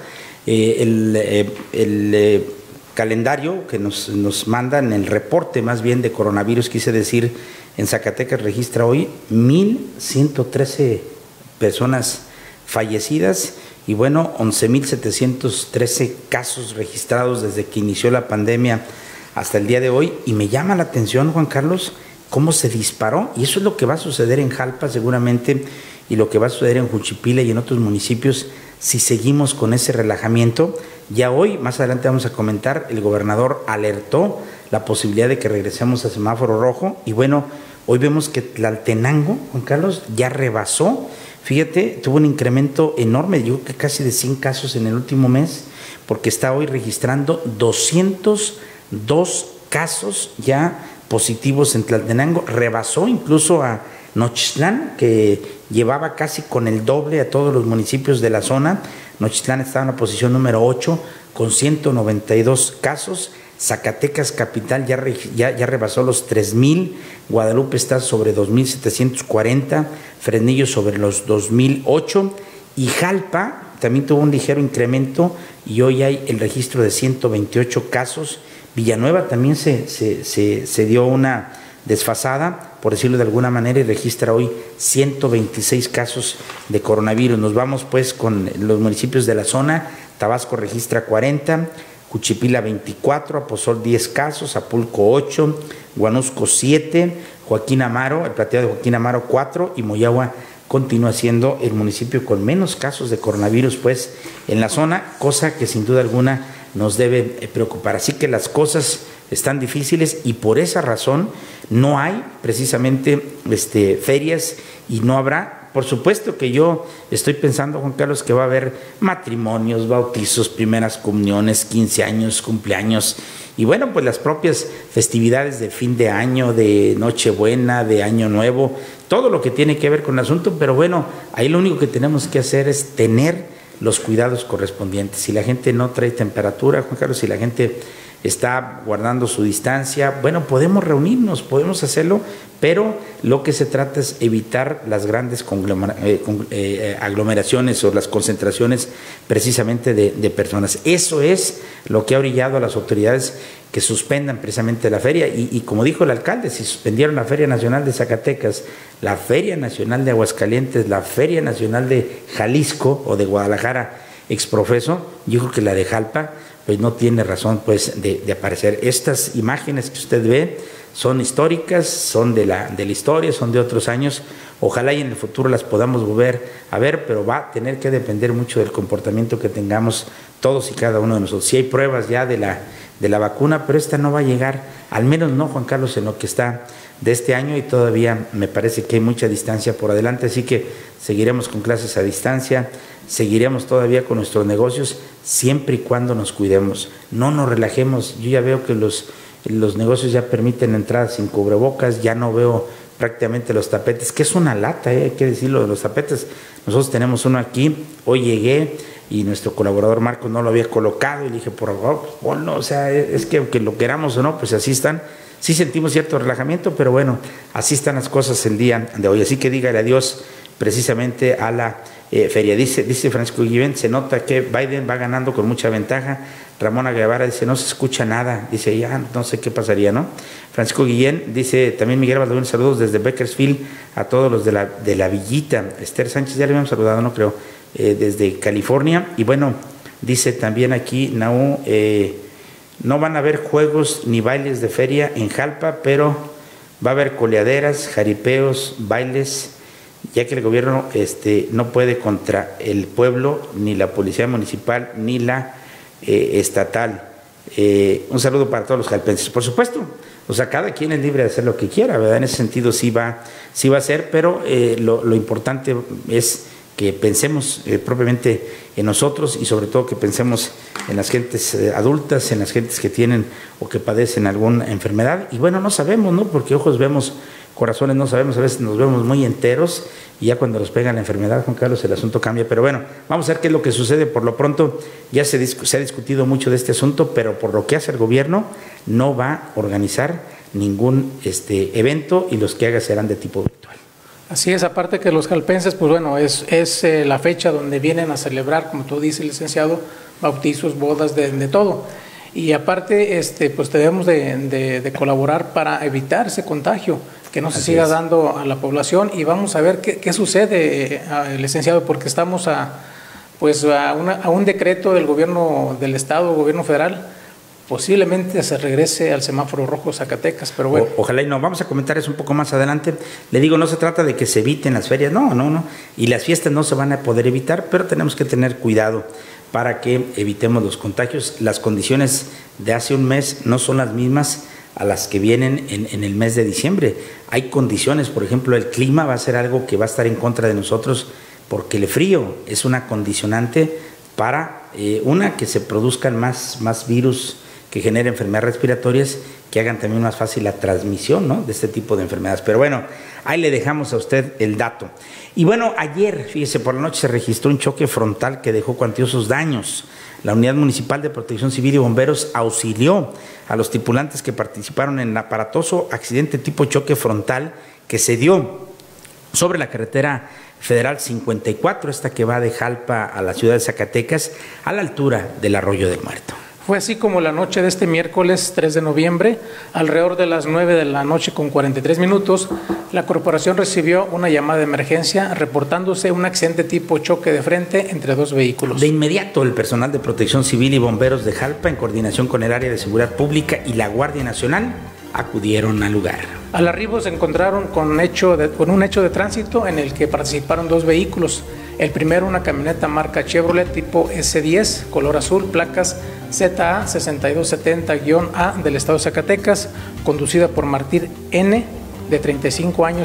El calendario que nos mandan, el reporte más bien de coronavirus, quise decir, en Zacatecas registra hoy 1,113 personas fallecidas y bueno, 11,713 casos registrados desde que inició la pandemia hasta el día de hoy. Y me llama la atención, Juan Carlos, cómo se disparó, y eso es lo que va a suceder en Jalpa seguramente, y lo que va a suceder en Juchipila y en otros municipios si seguimos con ese relajamiento. Ya hoy, más adelante vamos a comentar, el gobernador alertó la posibilidad de que regresemos a semáforo rojo, y bueno, hoy vemos que Tlaltenango, Juan Carlos, ya rebasó. Fíjate, tuvo un incremento enorme, yo creo que casi de 100 casos en el último mes, porque está hoy registrando 202 casos ya positivos en Tlaltenango. Rebasó incluso a Nochistlán, que llevaba casi con el doble a todos los municipios de la zona. Nochistlán estaba en la posición número 8 con 192 casos. Zacatecas capital ya rebasó los 3,000, Guadalupe está sobre 2,740, Fresnillo sobre los 2,008 y Jalpa también tuvo un ligero incremento y hoy hay el registro de 128 casos. Villanueva también se dio una desfasada, por decirlo de alguna manera, y registra hoy 126 casos de coronavirus. Nos vamos pues con los municipios de la zona. Tabasco registra 40, Juchipila 24, Apozol 10 casos, Apulco 8, Guanusco 7, Joaquín Amaro, el plateado de Joaquín Amaro 4 y Moyagua continúa siendo el municipio con menos casos de coronavirus pues en la zona, cosa que sin duda alguna nos debe preocupar. Así que las cosas están difíciles y por esa razón no hay precisamente ferias y no habrá. Por supuesto que yo estoy pensando, Juan Carlos, que va a haber matrimonios, bautizos, primeras comuniones, 15 años, cumpleaños y bueno, pues las propias festividades de fin de año, de Nochebuena, de Año Nuevo, todo lo que tiene que ver con el asunto, pero bueno, ahí lo único que tenemos que hacer es tener los cuidados correspondientes. Si la gente no trae temperatura, Juan Carlos, si la gente está guardando su distancia, bueno, podemos reunirnos, podemos hacerlo, pero lo que se trata es evitar las grandes aglomeraciones o las concentraciones precisamente de personas. Eso es lo que ha orillado a las autoridades que suspendan precisamente la feria. Y como dijo el alcalde, si suspendieron la Feria Nacional de Zacatecas, la Feria Nacional de Aguascalientes, la Feria Nacional de Jalisco o de Guadalajara exprofeso, yo creo que la de Jalpa pues no tiene razón pues de aparecer. Estas imágenes que usted ve son históricas, son de la historia, son de otros años. Ojalá y en el futuro las podamos volver a ver, pero va a tener que depender mucho del comportamiento que tengamos todos y cada uno de nosotros. Sí hay pruebas ya de la vacuna, pero esta no va a llegar, al menos no, Juan Carlos, en lo que está de este año, y todavía me parece que hay mucha distancia por adelante, así que seguiremos con clases a distancia, seguiremos todavía con nuestros negocios, siempre y cuando nos cuidemos, no nos relajemos. Yo ya veo que los negocios ya permiten entradas sin cubrebocas, ya no veo prácticamente los tapetes, que es una lata, hay que decirlo de los tapetes. Nosotros tenemos uno aquí, hoy llegué y nuestro colaborador Marcos no lo había colocado, y le dije, por favor, ponlo, o sea, es que aunque lo queramos o no, pues así están. Sí sentimos cierto relajamiento, pero bueno, así están las cosas el día de hoy. Así que dígale adiós precisamente a la feria. Dice Francisco Guillén, se nota que Biden va ganando con mucha ventaja. Ramona Guevara dice, no se escucha nada. Dice, ya no sé qué pasaría, ¿no? Francisco Guillén dice, también Miguel Baldovín, saludos desde Bakersfield a todos los de la Villita. Esther Sánchez, ya le habíamos saludado, no creo, desde California. Y bueno, dice también aquí Naú, no van a haber juegos ni bailes de feria en Jalpa, pero va a haber coleaderas, jaripeos, bailes, ya que el gobierno no puede contra el pueblo, ni la policía municipal, ni la estatal. Un saludo para todos los jalpenses, por supuesto. O sea, cada quien es libre de hacer lo que quiera, ¿verdad? En ese sentido sí va a ser, pero lo importante es que pensemos propiamente en nosotros, y sobre todo que pensemos en las gentes adultas, en las gentes que tienen o que padecen alguna enfermedad. Y bueno, no sabemos, ¿no? Porque ojos vemos, corazones no sabemos, a veces nos vemos muy enteros y ya cuando nos pega la enfermedad, Juan Carlos, el asunto cambia. Pero bueno, vamos a ver qué es lo que sucede. Por lo pronto ya se ha discutido mucho de este asunto, pero por lo que hace el gobierno no va a organizar ningún evento, y los que haga serán de tipo virtual. Así es, aparte que los jalpenses, pues bueno, es la fecha donde vienen a celebrar, como tú dices, licenciado, bautizos, bodas, de todo. Y aparte, pues debemos de colaborar para evitar ese contagio, que no se siga dando a la población, y vamos a ver qué sucede, licenciado, porque estamos a un decreto del gobierno del estado, gobierno federal. Posiblemente se regrese al semáforo rojo Zacatecas, pero bueno. Ojalá y no. Vamos a comentar eso un poco más adelante. Le digo, no se trata de que se eviten las ferias, no. Y las fiestas no se van a poder evitar, pero tenemos que tener cuidado para que evitemos los contagios. Las condiciones de hace un mes no son las mismas a las que vienen en el mes de diciembre. Hay condiciones, por ejemplo, el clima va a ser algo que va a estar en contra de nosotros, porque el frío es una condicionante para, que se produzcan más virus que generen enfermedades respiratorias, que hagan también más fácil la transmisión, ¿no?, de este tipo de enfermedades. Pero bueno, ahí le dejamos a usted el dato. Y bueno, ayer, fíjese, por la noche se registró un choque frontal que dejó cuantiosos daños. La Unidad Municipal de Protección Civil y Bomberos auxilió a los tripulantes que participaron en el aparatoso accidente tipo choque frontal que se dio sobre la carretera Federal 54, esta que va de Jalpa a la ciudad de Zacatecas, a la altura del Arroyo del Muerto. Fue así como la noche de este miércoles 3 de noviembre, alrededor de las 9 de la noche con 43 minutos, la corporación recibió una llamada de emergencia reportándose un accidente tipo choque de frente entre dos vehículos. De inmediato, el personal de Protección Civil y Bomberos de Jalpa, en coordinación con el área de Seguridad Pública y la Guardia Nacional, acudieron al lugar. Al arribo se encontraron con un hecho de tránsito en el que participaron dos vehículos. El primero, una camioneta marca Chevrolet tipo S10, color azul, placas ZA 6270-A del estado de Zacatecas, conducida por Martín N, de 35 años.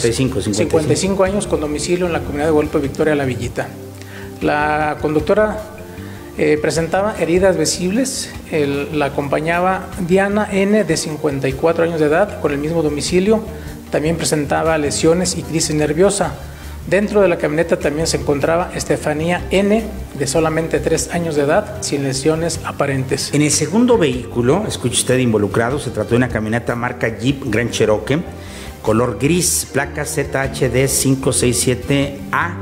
55 años, con domicilio en la comunidad de Golpe Victoria La Villita. La conductora presentaba heridas visibles. La acompañaba Diana N, de 54 años de edad, con el mismo domicilio. También presentaba lesiones y crisis nerviosa. Dentro de la camioneta también se encontraba Estefanía N, de solamente 3 años de edad, sin lesiones aparentes. En el segundo vehículo, escuche usted, involucrado, se trató de una camioneta marca Jeep Grand Cherokee, color gris, placa ZHD 567A,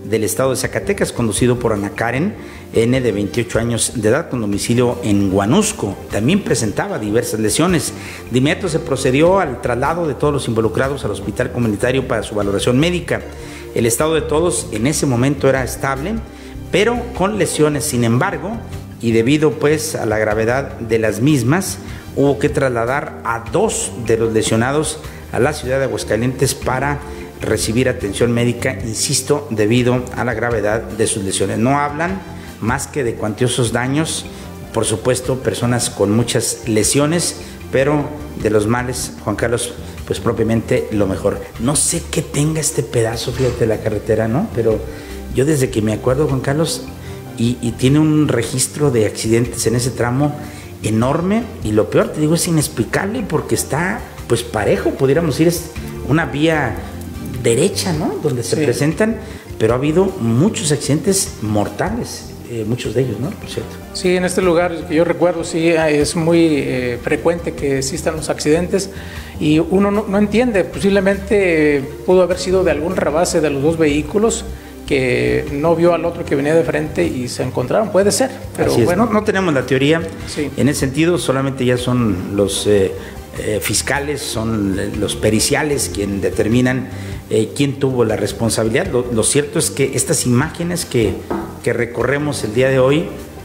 del estado de Zacatecas, conducido por Ana Karen N., de 28 años de edad, con domicilio en Huanusco. También presentaba diversas lesiones. De inmediato se procedió al traslado de todos los involucrados al hospital comunitario para su valoración médica. El estado de todos en ese momento era estable, pero con lesiones. Sin embargo, y debido pues a la gravedad de las mismas, hubo que trasladar a 2 de los lesionados a la ciudad de Aguascalientes para recibir atención médica, insisto, debido a la gravedad de sus lesiones. No hablan más que de cuantiosos daños, por supuesto, personas con muchas lesiones, pero de los males, Juan Carlos, pues propiamente lo mejor. No sé qué tenga este pedazo, fíjate, de la carretera, ¿no? Pero yo desde que me acuerdo, Juan Carlos, y tiene un registro de accidentes en ese tramo enorme, y lo peor, te digo, es inexplicable porque está pues parejo, pudiéramos decir, es una vía derecha, ¿no? Donde se presentan, pero ha habido muchos accidentes mortales, muchos de ellos, ¿no? Por cierto. Sí, en este lugar que yo recuerdo, sí, es muy frecuente que existan los accidentes y uno no entiende, posiblemente pudo haber sido de algún rebase de los 2 vehículos que no vio al otro que venía de frente y se encontraron, puede ser, pero así es. bueno. No tenemos la teoría, sí. En ese sentido, solamente ya son los fiscales, son los periciales quien determinan quién tuvo la responsabilidad. Lo cierto es que estas imágenes que recorremos el día de hoy,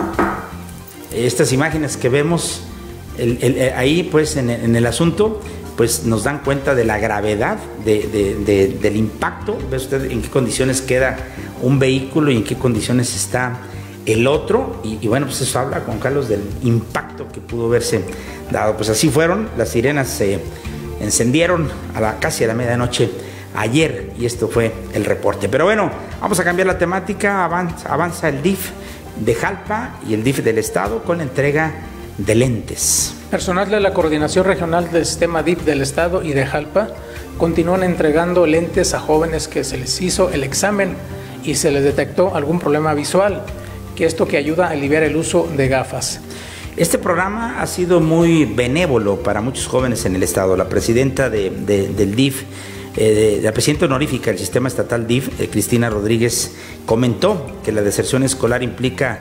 estas imágenes que vemos ahí pues en el asunto, pues nos dan cuenta de la gravedad del impacto. Ve usted en qué condiciones queda un vehículo y en qué condiciones está el otro, y bueno, pues eso habla, Juan Carlos, del impacto que pudo haberse dado. Pues así fueron, las sirenas se encendieron casi a la medianoche ayer, y esto fue el reporte. Pero bueno, vamos a cambiar la temática. Avanza el DIF de Jalpa y el DIF del Estado con la entrega de lentes. Personal de la Coordinación Regional del Sistema DIF del Estado y de Jalpa continúan entregando lentes a jóvenes que se les hizo el examen y se les detectó algún problema visual, que esto que ayuda a aliviar el uso de gafas. Este programa ha sido muy benévolo para muchos jóvenes en el Estado. La presidenta del DIF, la presidenta honorífica del Sistema Estatal DIF, Cristina Rodríguez, comentó que la deserción escolar implica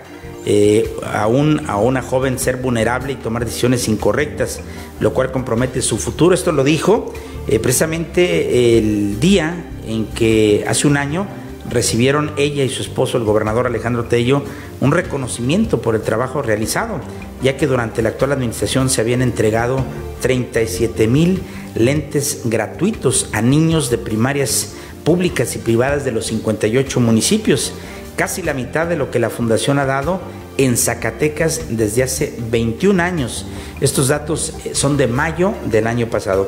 a una joven ser vulnerable y tomar decisiones incorrectas, lo cual compromete su futuro. Esto lo dijo precisamente el día en que hace un año recibieron ella y su esposo, el gobernador Alejandro Tello, un reconocimiento por el trabajo realizado, ya que durante la actual administración se habían entregado 37,000 lentes gratuitos a niños de primarias públicas y privadas de los 58 municipios, casi la mitad de lo que la Fundación ha dado en Zacatecas desde hace 21 años. Estos datos son de mayo del año pasado.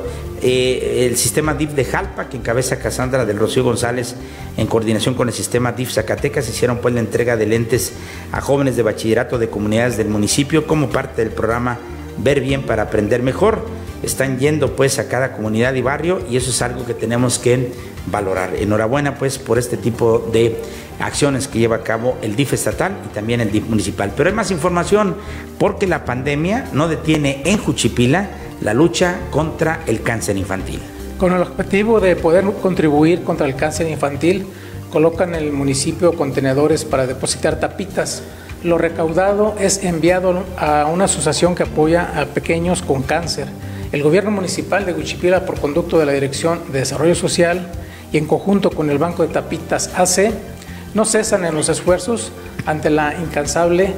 El sistema DIF de Jalpa, que encabeza Cassandra del Rocío González, en coordinación con el sistema DIF Zacatecas, hicieron pues la entrega de lentes a jóvenes de bachillerato de comunidades del municipio como parte del programa Ver Bien para Aprender Mejor. Están yendo pues a cada comunidad y barrio, y eso es algo que tenemos que valorar. Enhorabuena pues por este tipo de acciones que lleva a cabo el DIF estatal y también el DIF municipal. Pero hay más información, porque la pandemia no detiene en Juchipila la lucha contra el cáncer infantil. Con el objetivo de poder contribuir contra el cáncer infantil, colocan en el municipio contenedores para depositar tapitas. Lo recaudado es enviado a una asociación que apoya a pequeños con cáncer. El gobierno municipal de Juchipila, por conducto de la Dirección de Desarrollo Social y en conjunto con el Banco de Tapitas AC, no cesan en los esfuerzos ante la incansable,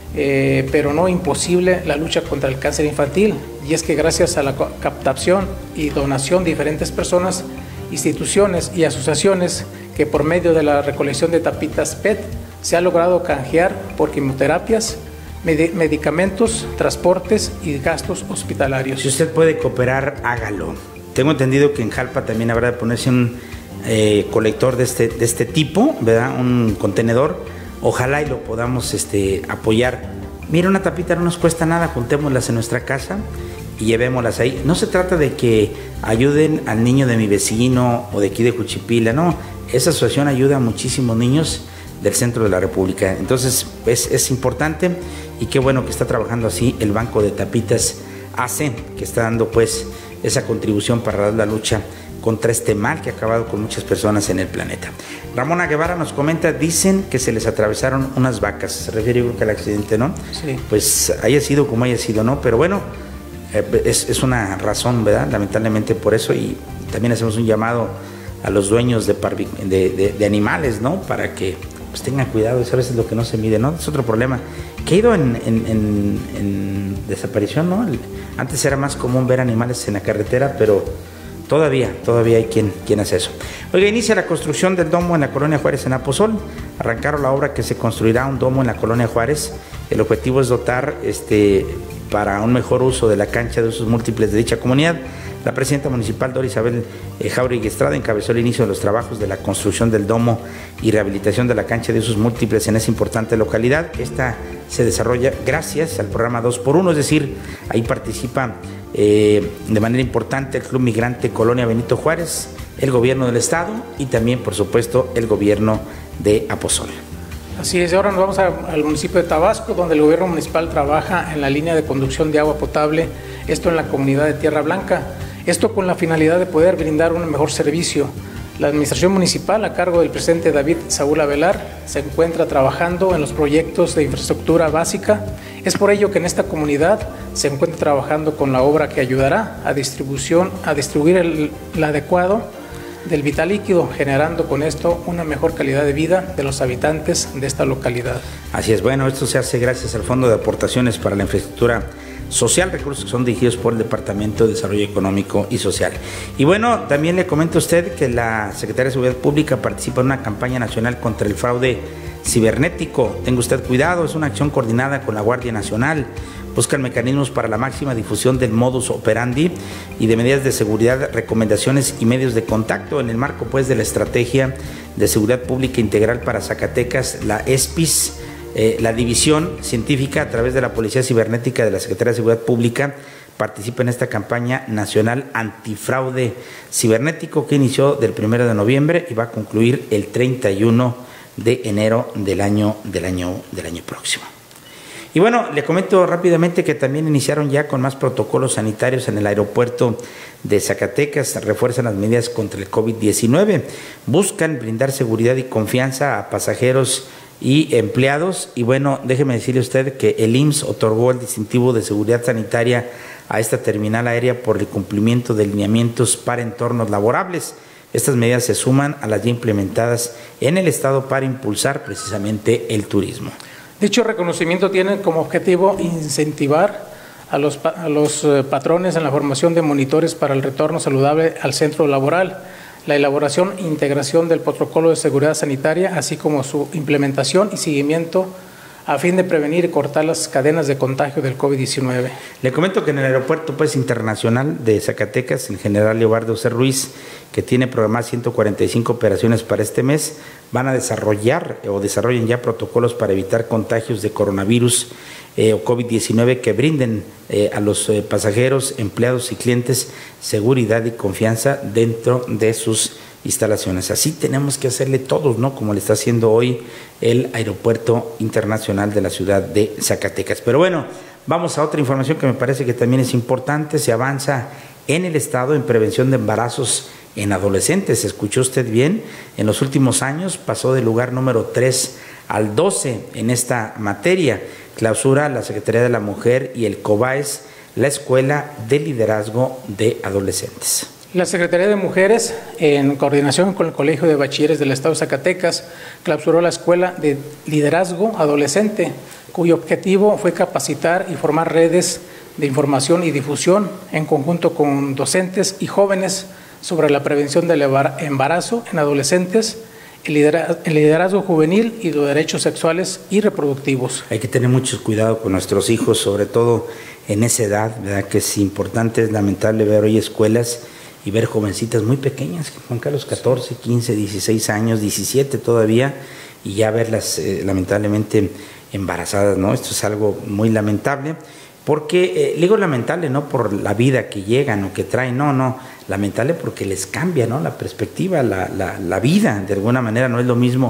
pero no imposible, la lucha contra el cáncer infantil. Y es que gracias a la captación y donación de diferentes personas, instituciones y asociaciones, que por medio de la recolección de tapitas PET se ha logrado canjear por quimioterapias, medicamentos, transportes y gastos hospitalarios. Si usted puede cooperar, hágalo. Tengo entendido que en Jalpa también habrá de ponerse un colector de este tipo, ¿verdad? Un contenedor. Ojalá y lo podamos apoyar. Mira, una tapita no nos cuesta nada, juntémoslas en nuestra casa y llevémoslas ahí. No se trata de que ayuden al niño de mi vecino o de aquí de Juchipila, no. Esa asociación ayuda a muchísimos niños del centro de la República. Entonces es importante, y qué bueno que está trabajando así el Banco de Tapitas AC, que está dando pues esa contribución para dar la lucha contra este mal que ha acabado con muchas personas en el planeta. Ramona Guevara nos comenta, dicen que se les atravesaron unas vacas, se refiere yo creo que al accidente, ¿no? Sí. Pues haya sido como haya sido, ¿no? Pero bueno, es una razón, ¿verdad? Lamentablemente por eso, y también hacemos un llamado a los dueños de animales, ¿no? Para que pues tengan cuidado, es a veces lo que no se mide, ¿no? Es otro problema que ha ido en desaparición, ¿no? Antes era más común ver animales en la carretera, pero todavía hay quien hace eso. Oiga, inicia la construcción del domo en la Colonia Juárez en Aposol. Arrancaron la obra que se construirá un domo en la Colonia Juárez. El objetivo es dotar para un mejor uso de la cancha de usos múltiples de dicha comunidad. La presidenta municipal Dora Isabel Jauregui Estrada encabezó el inicio de los trabajos de la construcción del domo y rehabilitación de la cancha de usos múltiples en esa importante localidad. Esta se desarrolla gracias al programa 2x1, es decir, ahí participa de manera importante el Club Migrante Colonia Benito Juárez, el gobierno del estado y también, por supuesto, el gobierno de Aposol. Así es, ahora nos vamos al municipio de Tabasco, donde el gobierno municipal trabaja en la línea de conducción de agua potable, esto en la comunidad de Tierra Blanca, esto con la finalidad de poder brindar un mejor servicio. La administración municipal, a cargo del presidente David Saúl Avelar, se encuentra trabajando en los proyectos de infraestructura básica. Es por ello que en esta comunidad se encuentra trabajando con la obra que ayudará a distribuir el adecuado del vital líquido, generando con esto una mejor calidad de vida de los habitantes de esta localidad. Así es, bueno, esto se hace gracias al Fondo de Aportaciones para la Infraestructura Social, recursos que son dirigidos por el Departamento de Desarrollo Económico y Social. Y bueno, también le comento a usted que la Secretaría de Seguridad Pública participa en una campaña nacional contra el fraude cibernético. Tenga usted cuidado, es una acción coordinada con la Guardia Nacional. Buscan mecanismos para la máxima difusión del modus operandi y de medidas de seguridad, recomendaciones y medios de contacto en el marco pues de la Estrategia de Seguridad Pública Integral para Zacatecas, la ESPIS. La División Científica a través de la Policía Cibernética de la Secretaría de Seguridad Pública participa en esta campaña nacional antifraude cibernético que inició del 1 de noviembre y va a concluir el 31 de enero del año próximo. Y bueno, le comento rápidamente que también iniciaron ya con más protocolos sanitarios en el aeropuerto de Zacatecas, refuerzan las medidas contra el COVID-19, buscan brindar seguridad y confianza a pasajeros y empleados. Y bueno, déjeme decirle a usted que el IMSS otorgó el distintivo de seguridad sanitaria a esta terminal aérea por el cumplimiento de lineamientos para entornos laborables. Estas medidas se suman a las ya implementadas en el estado para impulsar precisamente el turismo. Dicho reconocimiento tiene como objetivo incentivar a los patrones en la formación de monitores para el retorno saludable al centro laboral, la elaboración e integración del protocolo de seguridad sanitaria, así como su implementación y seguimiento a fin de prevenir y cortar las cadenas de contagio del COVID-19. Le comento que en el aeropuerto internacional de Zacatecas, el general Leobardo C. Ruiz, que tiene programadas 145 operaciones para este mes, van a desarrollan ya protocolos para evitar contagios de coronavirus o COVID-19 que brinden a los pasajeros, empleados y clientes seguridad y confianza dentro de sus instalaciones. Así tenemos que hacerle todos, ¿no? Como le está haciendo hoy el Aeropuerto Internacional de la ciudad de Zacatecas. Pero bueno, vamos a otra información que me parece que también es importante. Se avanza en el estado en prevención de embarazos en adolescentes. ¿Escuchó usted bien? En los últimos años pasó del lugar número 3 al 12 en esta materia. Clausura la Secretaría de la Mujer y el COBAES la Escuela de Liderazgo de Adolescentes. La Secretaría de Mujeres, en coordinación con el Colegio de Bachilleres del Estado de Zacatecas, clausuró la Escuela de Liderazgo Adolescente, cuyo objetivo fue capacitar y formar redes de información y difusión en conjunto con docentes y jóvenes sobre la prevención del embarazo en adolescentes, el liderazgo juvenil y los derechos sexuales y reproductivos. Hay que tener mucho cuidado con nuestros hijos, sobre todo en esa edad, ¿verdad? Que es importante, es lamentable ver hoy escuelas y ver jovencitas muy pequeñas, Juan Carlos, 14, 15, 16 años, 17 todavía, y ya verlas lamentablemente embarazadas, ¿no? Esto es algo muy lamentable, porque, digo lamentable no por la vida que llegan o que traen, no, lamentable porque les cambia, ¿no? La perspectiva, la vida, de alguna manera no es lo mismo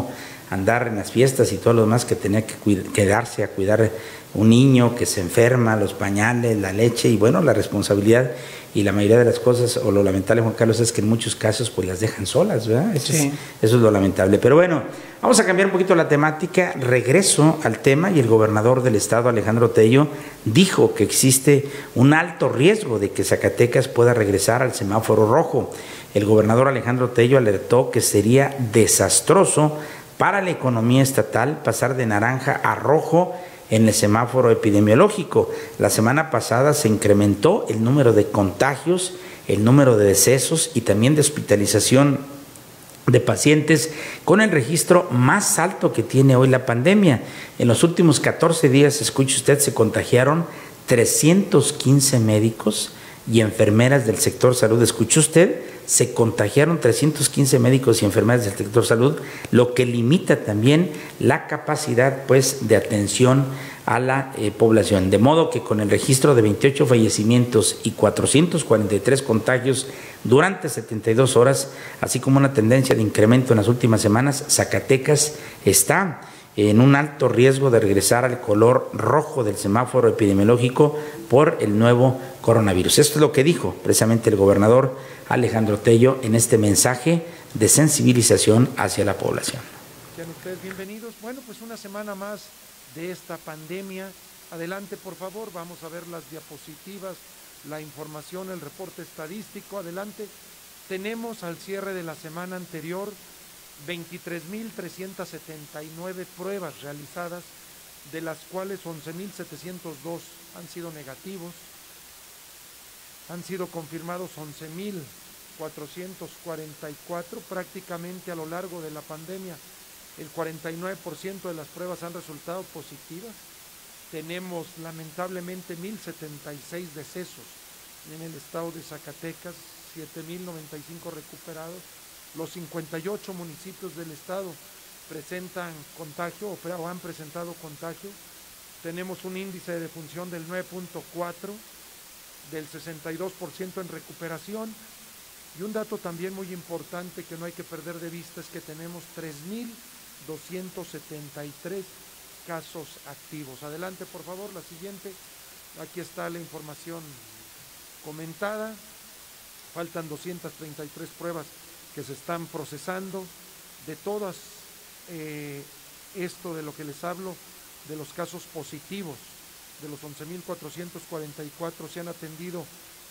andar en las fiestas y todo lo demás, que tenía que quedarse a cuidar un niño que se enferma, los pañales, la leche, y bueno, la responsabilidad y la mayoría de las cosas, o lo lamentable, Juan Carlos, es que en muchos casos pues las dejan solas, ¿verdad? Eso es lo lamentable. Pero bueno, vamos a cambiar un poquito la temática. Regreso al tema, y el gobernador del estado, Alejandro Tello, dijo que existe un alto riesgo de que Zacatecas pueda regresar al semáforo rojo. El gobernador Alejandro Tello alertó que sería desastroso para la economía estatal pasar de naranja a rojo en el semáforo epidemiológico. La semana pasada se incrementó el número de contagios, el número de decesos y también de hospitalización de pacientes, con el registro más alto que tiene hoy la pandemia. En los últimos 14 días, escuche usted, se contagiaron 315 médicos y enfermeras del sector salud. Escuchó usted, se contagiaron 315 médicos y enfermeras del sector salud, lo que limita también la capacidad pues de atención a la población. De modo que con el registro de 28 fallecimientos y 443 contagios durante 72 horas, así como una tendencia de incremento en las últimas semanas, Zacatecas está en un alto riesgo de regresar al color rojo del semáforo epidemiológico por el nuevo coronavirus. Esto es lo que dijo precisamente el gobernador Alejandro Tello en este mensaje de sensibilización hacia la población. Sean ustedes bienvenidos. Bueno, pues una semana más de esta pandemia. Adelante, por favor, vamos a ver las diapositivas, la información, el reporte estadístico. Adelante. Tenemos al cierre de la semana anterior 23.379 pruebas realizadas, de las cuales 11.702 han sido negativos. Han sido confirmados 11.444, prácticamente a lo largo de la pandemia. El 49% de las pruebas han resultado positivas. Tenemos lamentablemente 1.076 decesos en el estado de Zacatecas, 7.095 recuperados. Los 58 municipios del estado presentan contagio o han presentado contagio. Tenemos un índice de defunción del 9.4, del 62% en recuperación. Y un dato también muy importante que no hay que perder de vista es que tenemos 3.273 casos activos. Adelante, por favor, la siguiente. Aquí está la información comentada. Faltan 233 pruebas que se están procesando. De todas, esto de lo que les hablo, de los casos positivos, de los 11.444 se han atendido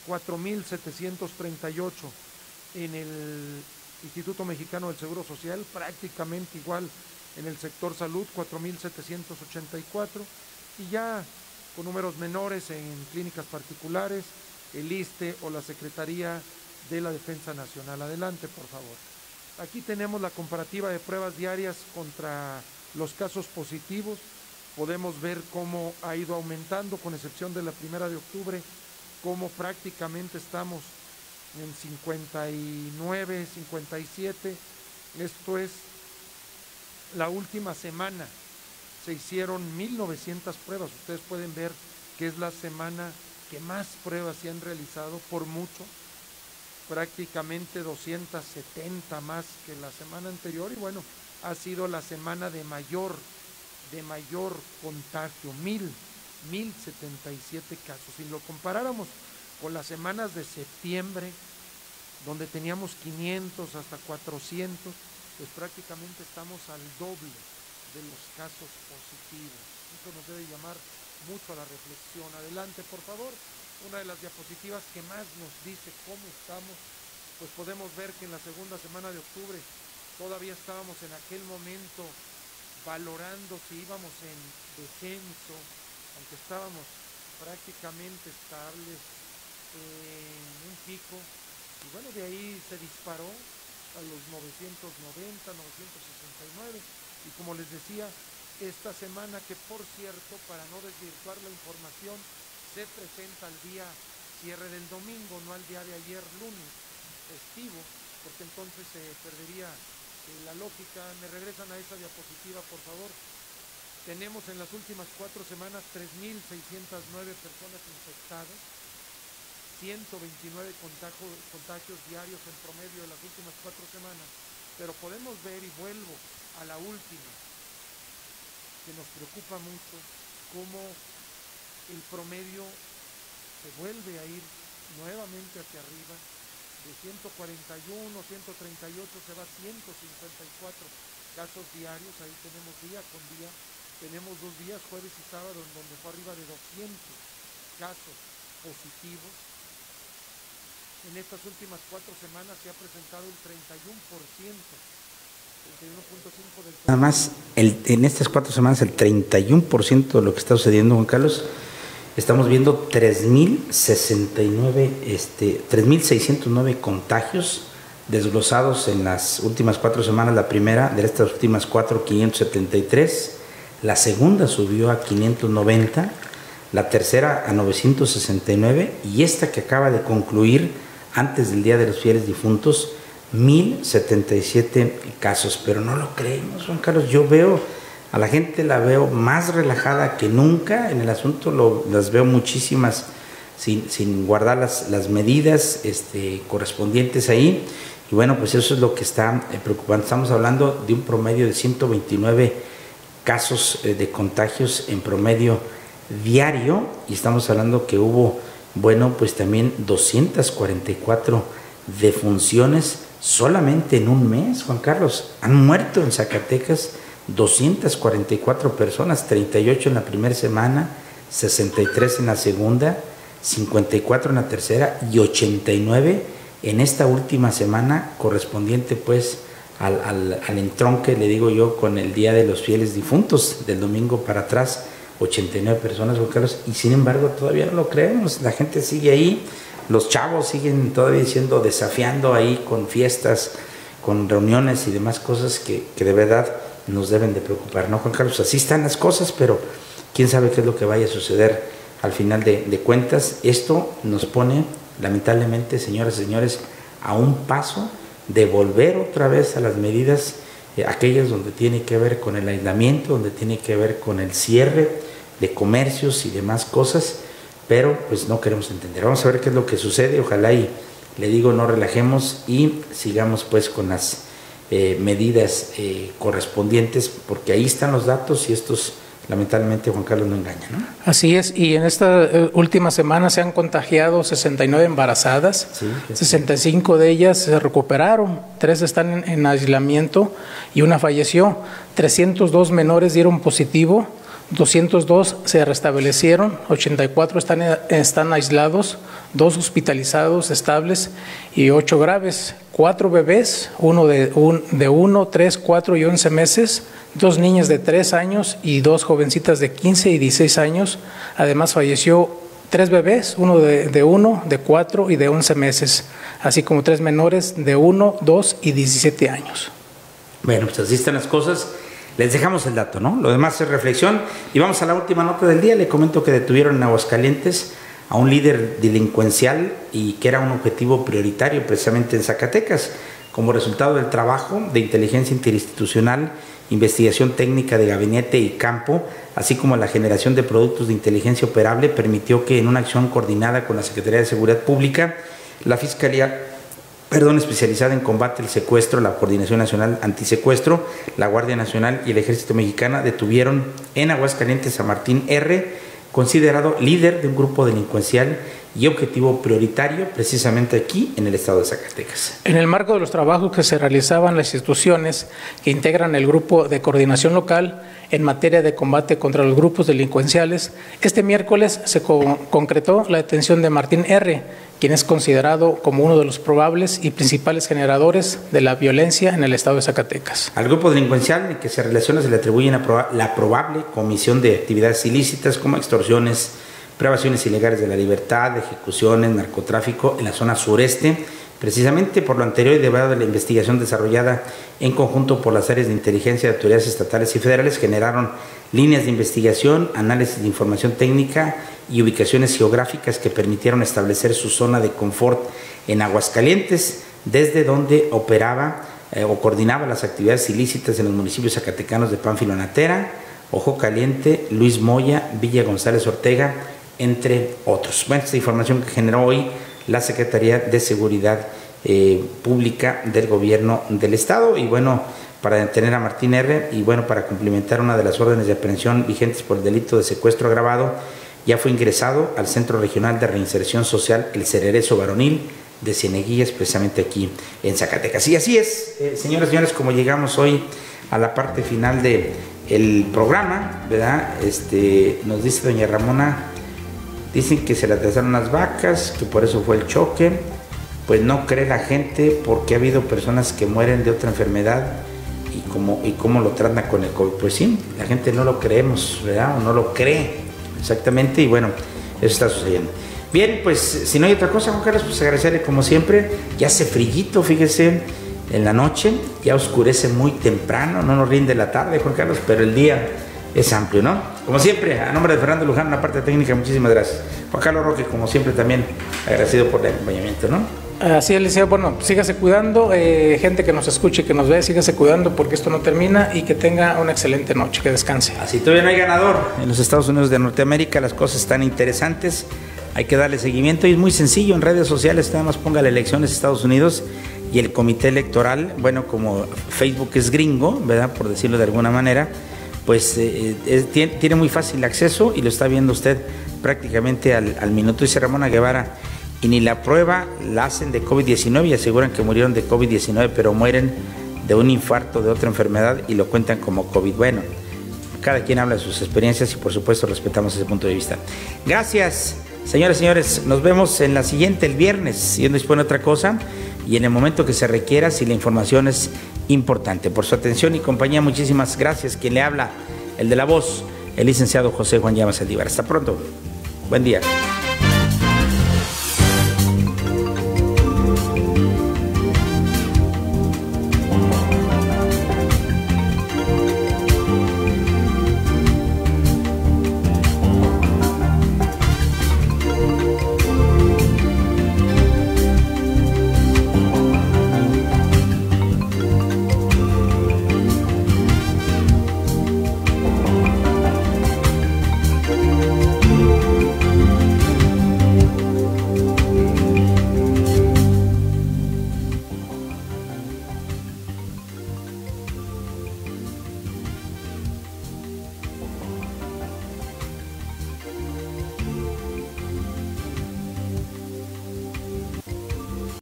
4.738 en el Instituto Mexicano del Seguro Social, prácticamente igual en el sector salud, 4.784, y ya con números menores en clínicas particulares, el ISSSTE o la Secretaría de la Defensa Nacional. Adelante, por favor. Aquí tenemos la comparativa de pruebas diarias contra los casos positivos. Podemos ver cómo ha ido aumentando, con excepción de la 1 de octubre, cómo prácticamente estamos en 59, 57. Esto es la última semana. Se hicieron 1.900 pruebas. Ustedes pueden ver que es la semana que más pruebas se han realizado por mucho. Prácticamente 270 más que la semana anterior, y bueno, ha sido la semana de mayor contagio, 1.077 casos. Si lo comparáramos con las semanas de septiembre, donde teníamos 500 hasta 400, pues prácticamente estamos al doble de los casos positivos. Esto nos debe llamar mucho a la reflexión. Adelante, por favor. Una de las diapositivas que más nos dice cómo estamos, pues podemos ver que en la segunda semana de octubre todavía estábamos en aquel momento valorando si íbamos en descenso, aunque estábamos prácticamente estables en un pico, y bueno, de ahí se disparó a los 990, 969, y como les decía, esta semana, que por cierto, para no desvirtuar la información, se presenta al día cierre del domingo, no al día de ayer lunes, festivo, porque entonces se perdería la lógica. Me regresan a esa diapositiva, por favor. Tenemos en las últimas 4 semanas 3.609 personas infectadas, 129 contagios diarios en promedio de las últimas 4 semanas, pero podemos ver, y vuelvo a la última, que nos preocupa mucho, cómo el promedio se vuelve a ir nuevamente hacia arriba, de 141, 138 se va a 154 casos diarios. Ahí tenemos día con día, tenemos 2 días, jueves y sábado, en donde fue arriba de 200 casos positivos. En estas últimas 4 semanas se ha presentado el 31%, 31.5% del total. Nada más, en estas 4 semanas, el 31% de lo que está sucediendo, Juan Carlos. Estamos viendo 3.609 contagios desglosados en las últimas 4 semanas. La primera de estas últimas 4, 573. La segunda subió a 590. La tercera a 969. Y esta que acaba de concluir antes del Día de los Fieles Difuntos, 1.077 casos. Pero no lo creemos, Juan Carlos. Yo veo a la gente, la veo más relajada que nunca en el asunto. Las veo muchísimas sin guardar las medidas correspondientes ahí. Y bueno, pues eso es lo que está preocupante. Estamos hablando de un promedio de 129 casos de contagios en promedio diario, y estamos hablando que hubo, bueno, pues también 244 defunciones solamente en un mes, Juan Carlos. Han muerto en Zacatecas 244 personas, 38 en la primera semana, 63 en la segunda, 54 en la tercera y 89 en esta última semana, correspondiente pues al entronque, le digo yo, con el Día de los Fieles Difuntos, del domingo para atrás. 89 personas, Juan Carlos, y sin embargo todavía no lo creemos. La gente sigue ahí, los chavos siguen todavía desafiando ahí con fiestas, con reuniones y demás cosas que de verdad nos deben de preocupar, ¿no, Juan Carlos? Así están las cosas, pero quién sabe qué es lo que vaya a suceder al final de cuentas. Esto nos pone, lamentablemente, señoras y señores, a un paso de volver otra vez a las medidas, aquellas donde tiene que ver con el aislamiento, donde tiene que ver con el cierre de comercios y demás cosas, pero pues no queremos entender. Vamos a ver qué es lo que sucede. Ojalá y, le digo, no relajemos y sigamos pues con las medidas correspondientes, porque ahí están los datos y estos, lamentablemente, Juan Carlos, no engañan, ¿no? Así es, y en esta última semana se han contagiado 69 embarazadas, sí, 65 de ellas se recuperaron, 3 están en aislamiento y una falleció, 302 menores dieron positivo, 202 se restablecieron, 84 están aislados, 2 hospitalizados estables y 8 graves, 4 bebés, uno de 1, 3, 4 y 11 meses, 2 niñas de 3 años y 2 jovencitas de 15 y 16 años. Además falleció 3 bebés, uno de 1, de 4 y de 11 meses, así como 3 menores de 1, 2 y 17 años. Bueno, pues así están las cosas. Les dejamos el dato, ¿no? Lo demás es reflexión. Y vamos a la última nota del día. Le comento que detuvieron en Aguascalientes a un líder delincuencial y que era un objetivo prioritario precisamente en Zacatecas. Como resultado del trabajo de inteligencia interinstitucional, investigación técnica de gabinete y campo, así como la generación de productos de inteligencia operable, permitió que en una acción coordinada con la Secretaría de Seguridad Pública, la Fiscalía especializada en combate al secuestro, la Coordinación Nacional Antisecuestro, la Guardia Nacional y el Ejército Mexicano detuvieron en Aguascalientes a Martín R., considerado líder de un grupo delincuencial y objetivo prioritario precisamente aquí en el estado de Zacatecas. En el marco de los trabajos que se realizaban las instituciones que integran el grupo de coordinación local en materia de combate contra los grupos delincuenciales, este miércoles se concretó la detención de Martín R., quien es considerado como uno de los probables y principales generadores de la violencia en el estado de Zacatecas. Al grupo delincuencial en que se relaciona se le atribuyen la probable comisión de actividades ilícitas como extorsiones, privaciones ilegales de la libertad, ejecuciones, narcotráfico en la zona sureste. Precisamente por lo anterior y derivado de la investigación desarrollada en conjunto por las áreas de inteligencia de autoridades estatales y federales, generaron líneas de investigación, análisis de información técnica y ubicaciones geográficas que permitieron establecer su zona de confort en Aguascalientes, desde donde operaba o coordinaba las actividades ilícitas en los municipios zacatecanos de Pánfilo Natera, Ojo Caliente, Luis Moya, Villa González Ortega, entre otros. Bueno, esta información que generó hoy la Secretaría de Seguridad Pública del Gobierno del Estado. Y bueno, para detener a Martín R. y bueno, para cumplimentar una de las órdenes de aprehensión vigentes por el delito de secuestro agravado, ya fue ingresado al Centro Regional de Reinserción Social El Cererezo Varonil de Cieneguillas, precisamente aquí en Zacatecas. Y así es, señoras y señores, como llegamos hoy a la parte final del programa, ¿verdad? Nos dice doña Ramona, dicen que se le atrasaron las vacas, que por eso fue el choque. Pues no cree la gente, porque ha habido personas que mueren de otra enfermedad y cómo lo tratan con el COVID. Pues sí, la gente no lo creemos, ¿verdad? O no lo cree exactamente, y bueno, eso está sucediendo. Bien, pues si no hay otra cosa, Juan Carlos, pues agradecerle como siempre. Ya hace frillito, fíjese, en la noche, ya oscurece muy temprano, no nos rinde la tarde, Juan Carlos, pero el día es amplio, ¿no? Como siempre, a nombre de Fernando Luján, la parte técnica, muchísimas gracias. Juan Carlos Roque, como siempre, también agradecido por el acompañamiento, ¿no? Así es, licenciado. Bueno, sígase cuidando, gente que nos escuche, que nos ve, sígase cuidando porque esto no termina, y que tenga una excelente noche, que descanse. Así todavía no hay ganador en los Estados Unidos de Norteamérica, las cosas están interesantes, hay que darle seguimiento y es muy sencillo, en redes sociales nada más ponga la elecciones Estados Unidos y el comité electoral, bueno, como Facebook es gringo, ¿verdad?, por decirlo de alguna manera, pues tiene muy fácil acceso y lo está viendo usted prácticamente al minuto. Dice Ramona Guevara, y ni la prueba la hacen de COVID-19 y aseguran que murieron de COVID-19, pero mueren de un infarto, de otra enfermedad, y lo cuentan como COVID. Bueno, cada quien habla de sus experiencias y por supuesto respetamos ese punto de vista. Gracias, señoras y señores, nos vemos en la siguiente el viernes, si Dios dispone otra cosa, y en el momento que se requiera, si la información es importante. Por su atención y compañía, muchísimas gracias. Quien le habla, el de la voz, el licenciado José Juan Llamas Saldívar. Hasta pronto. Buen día.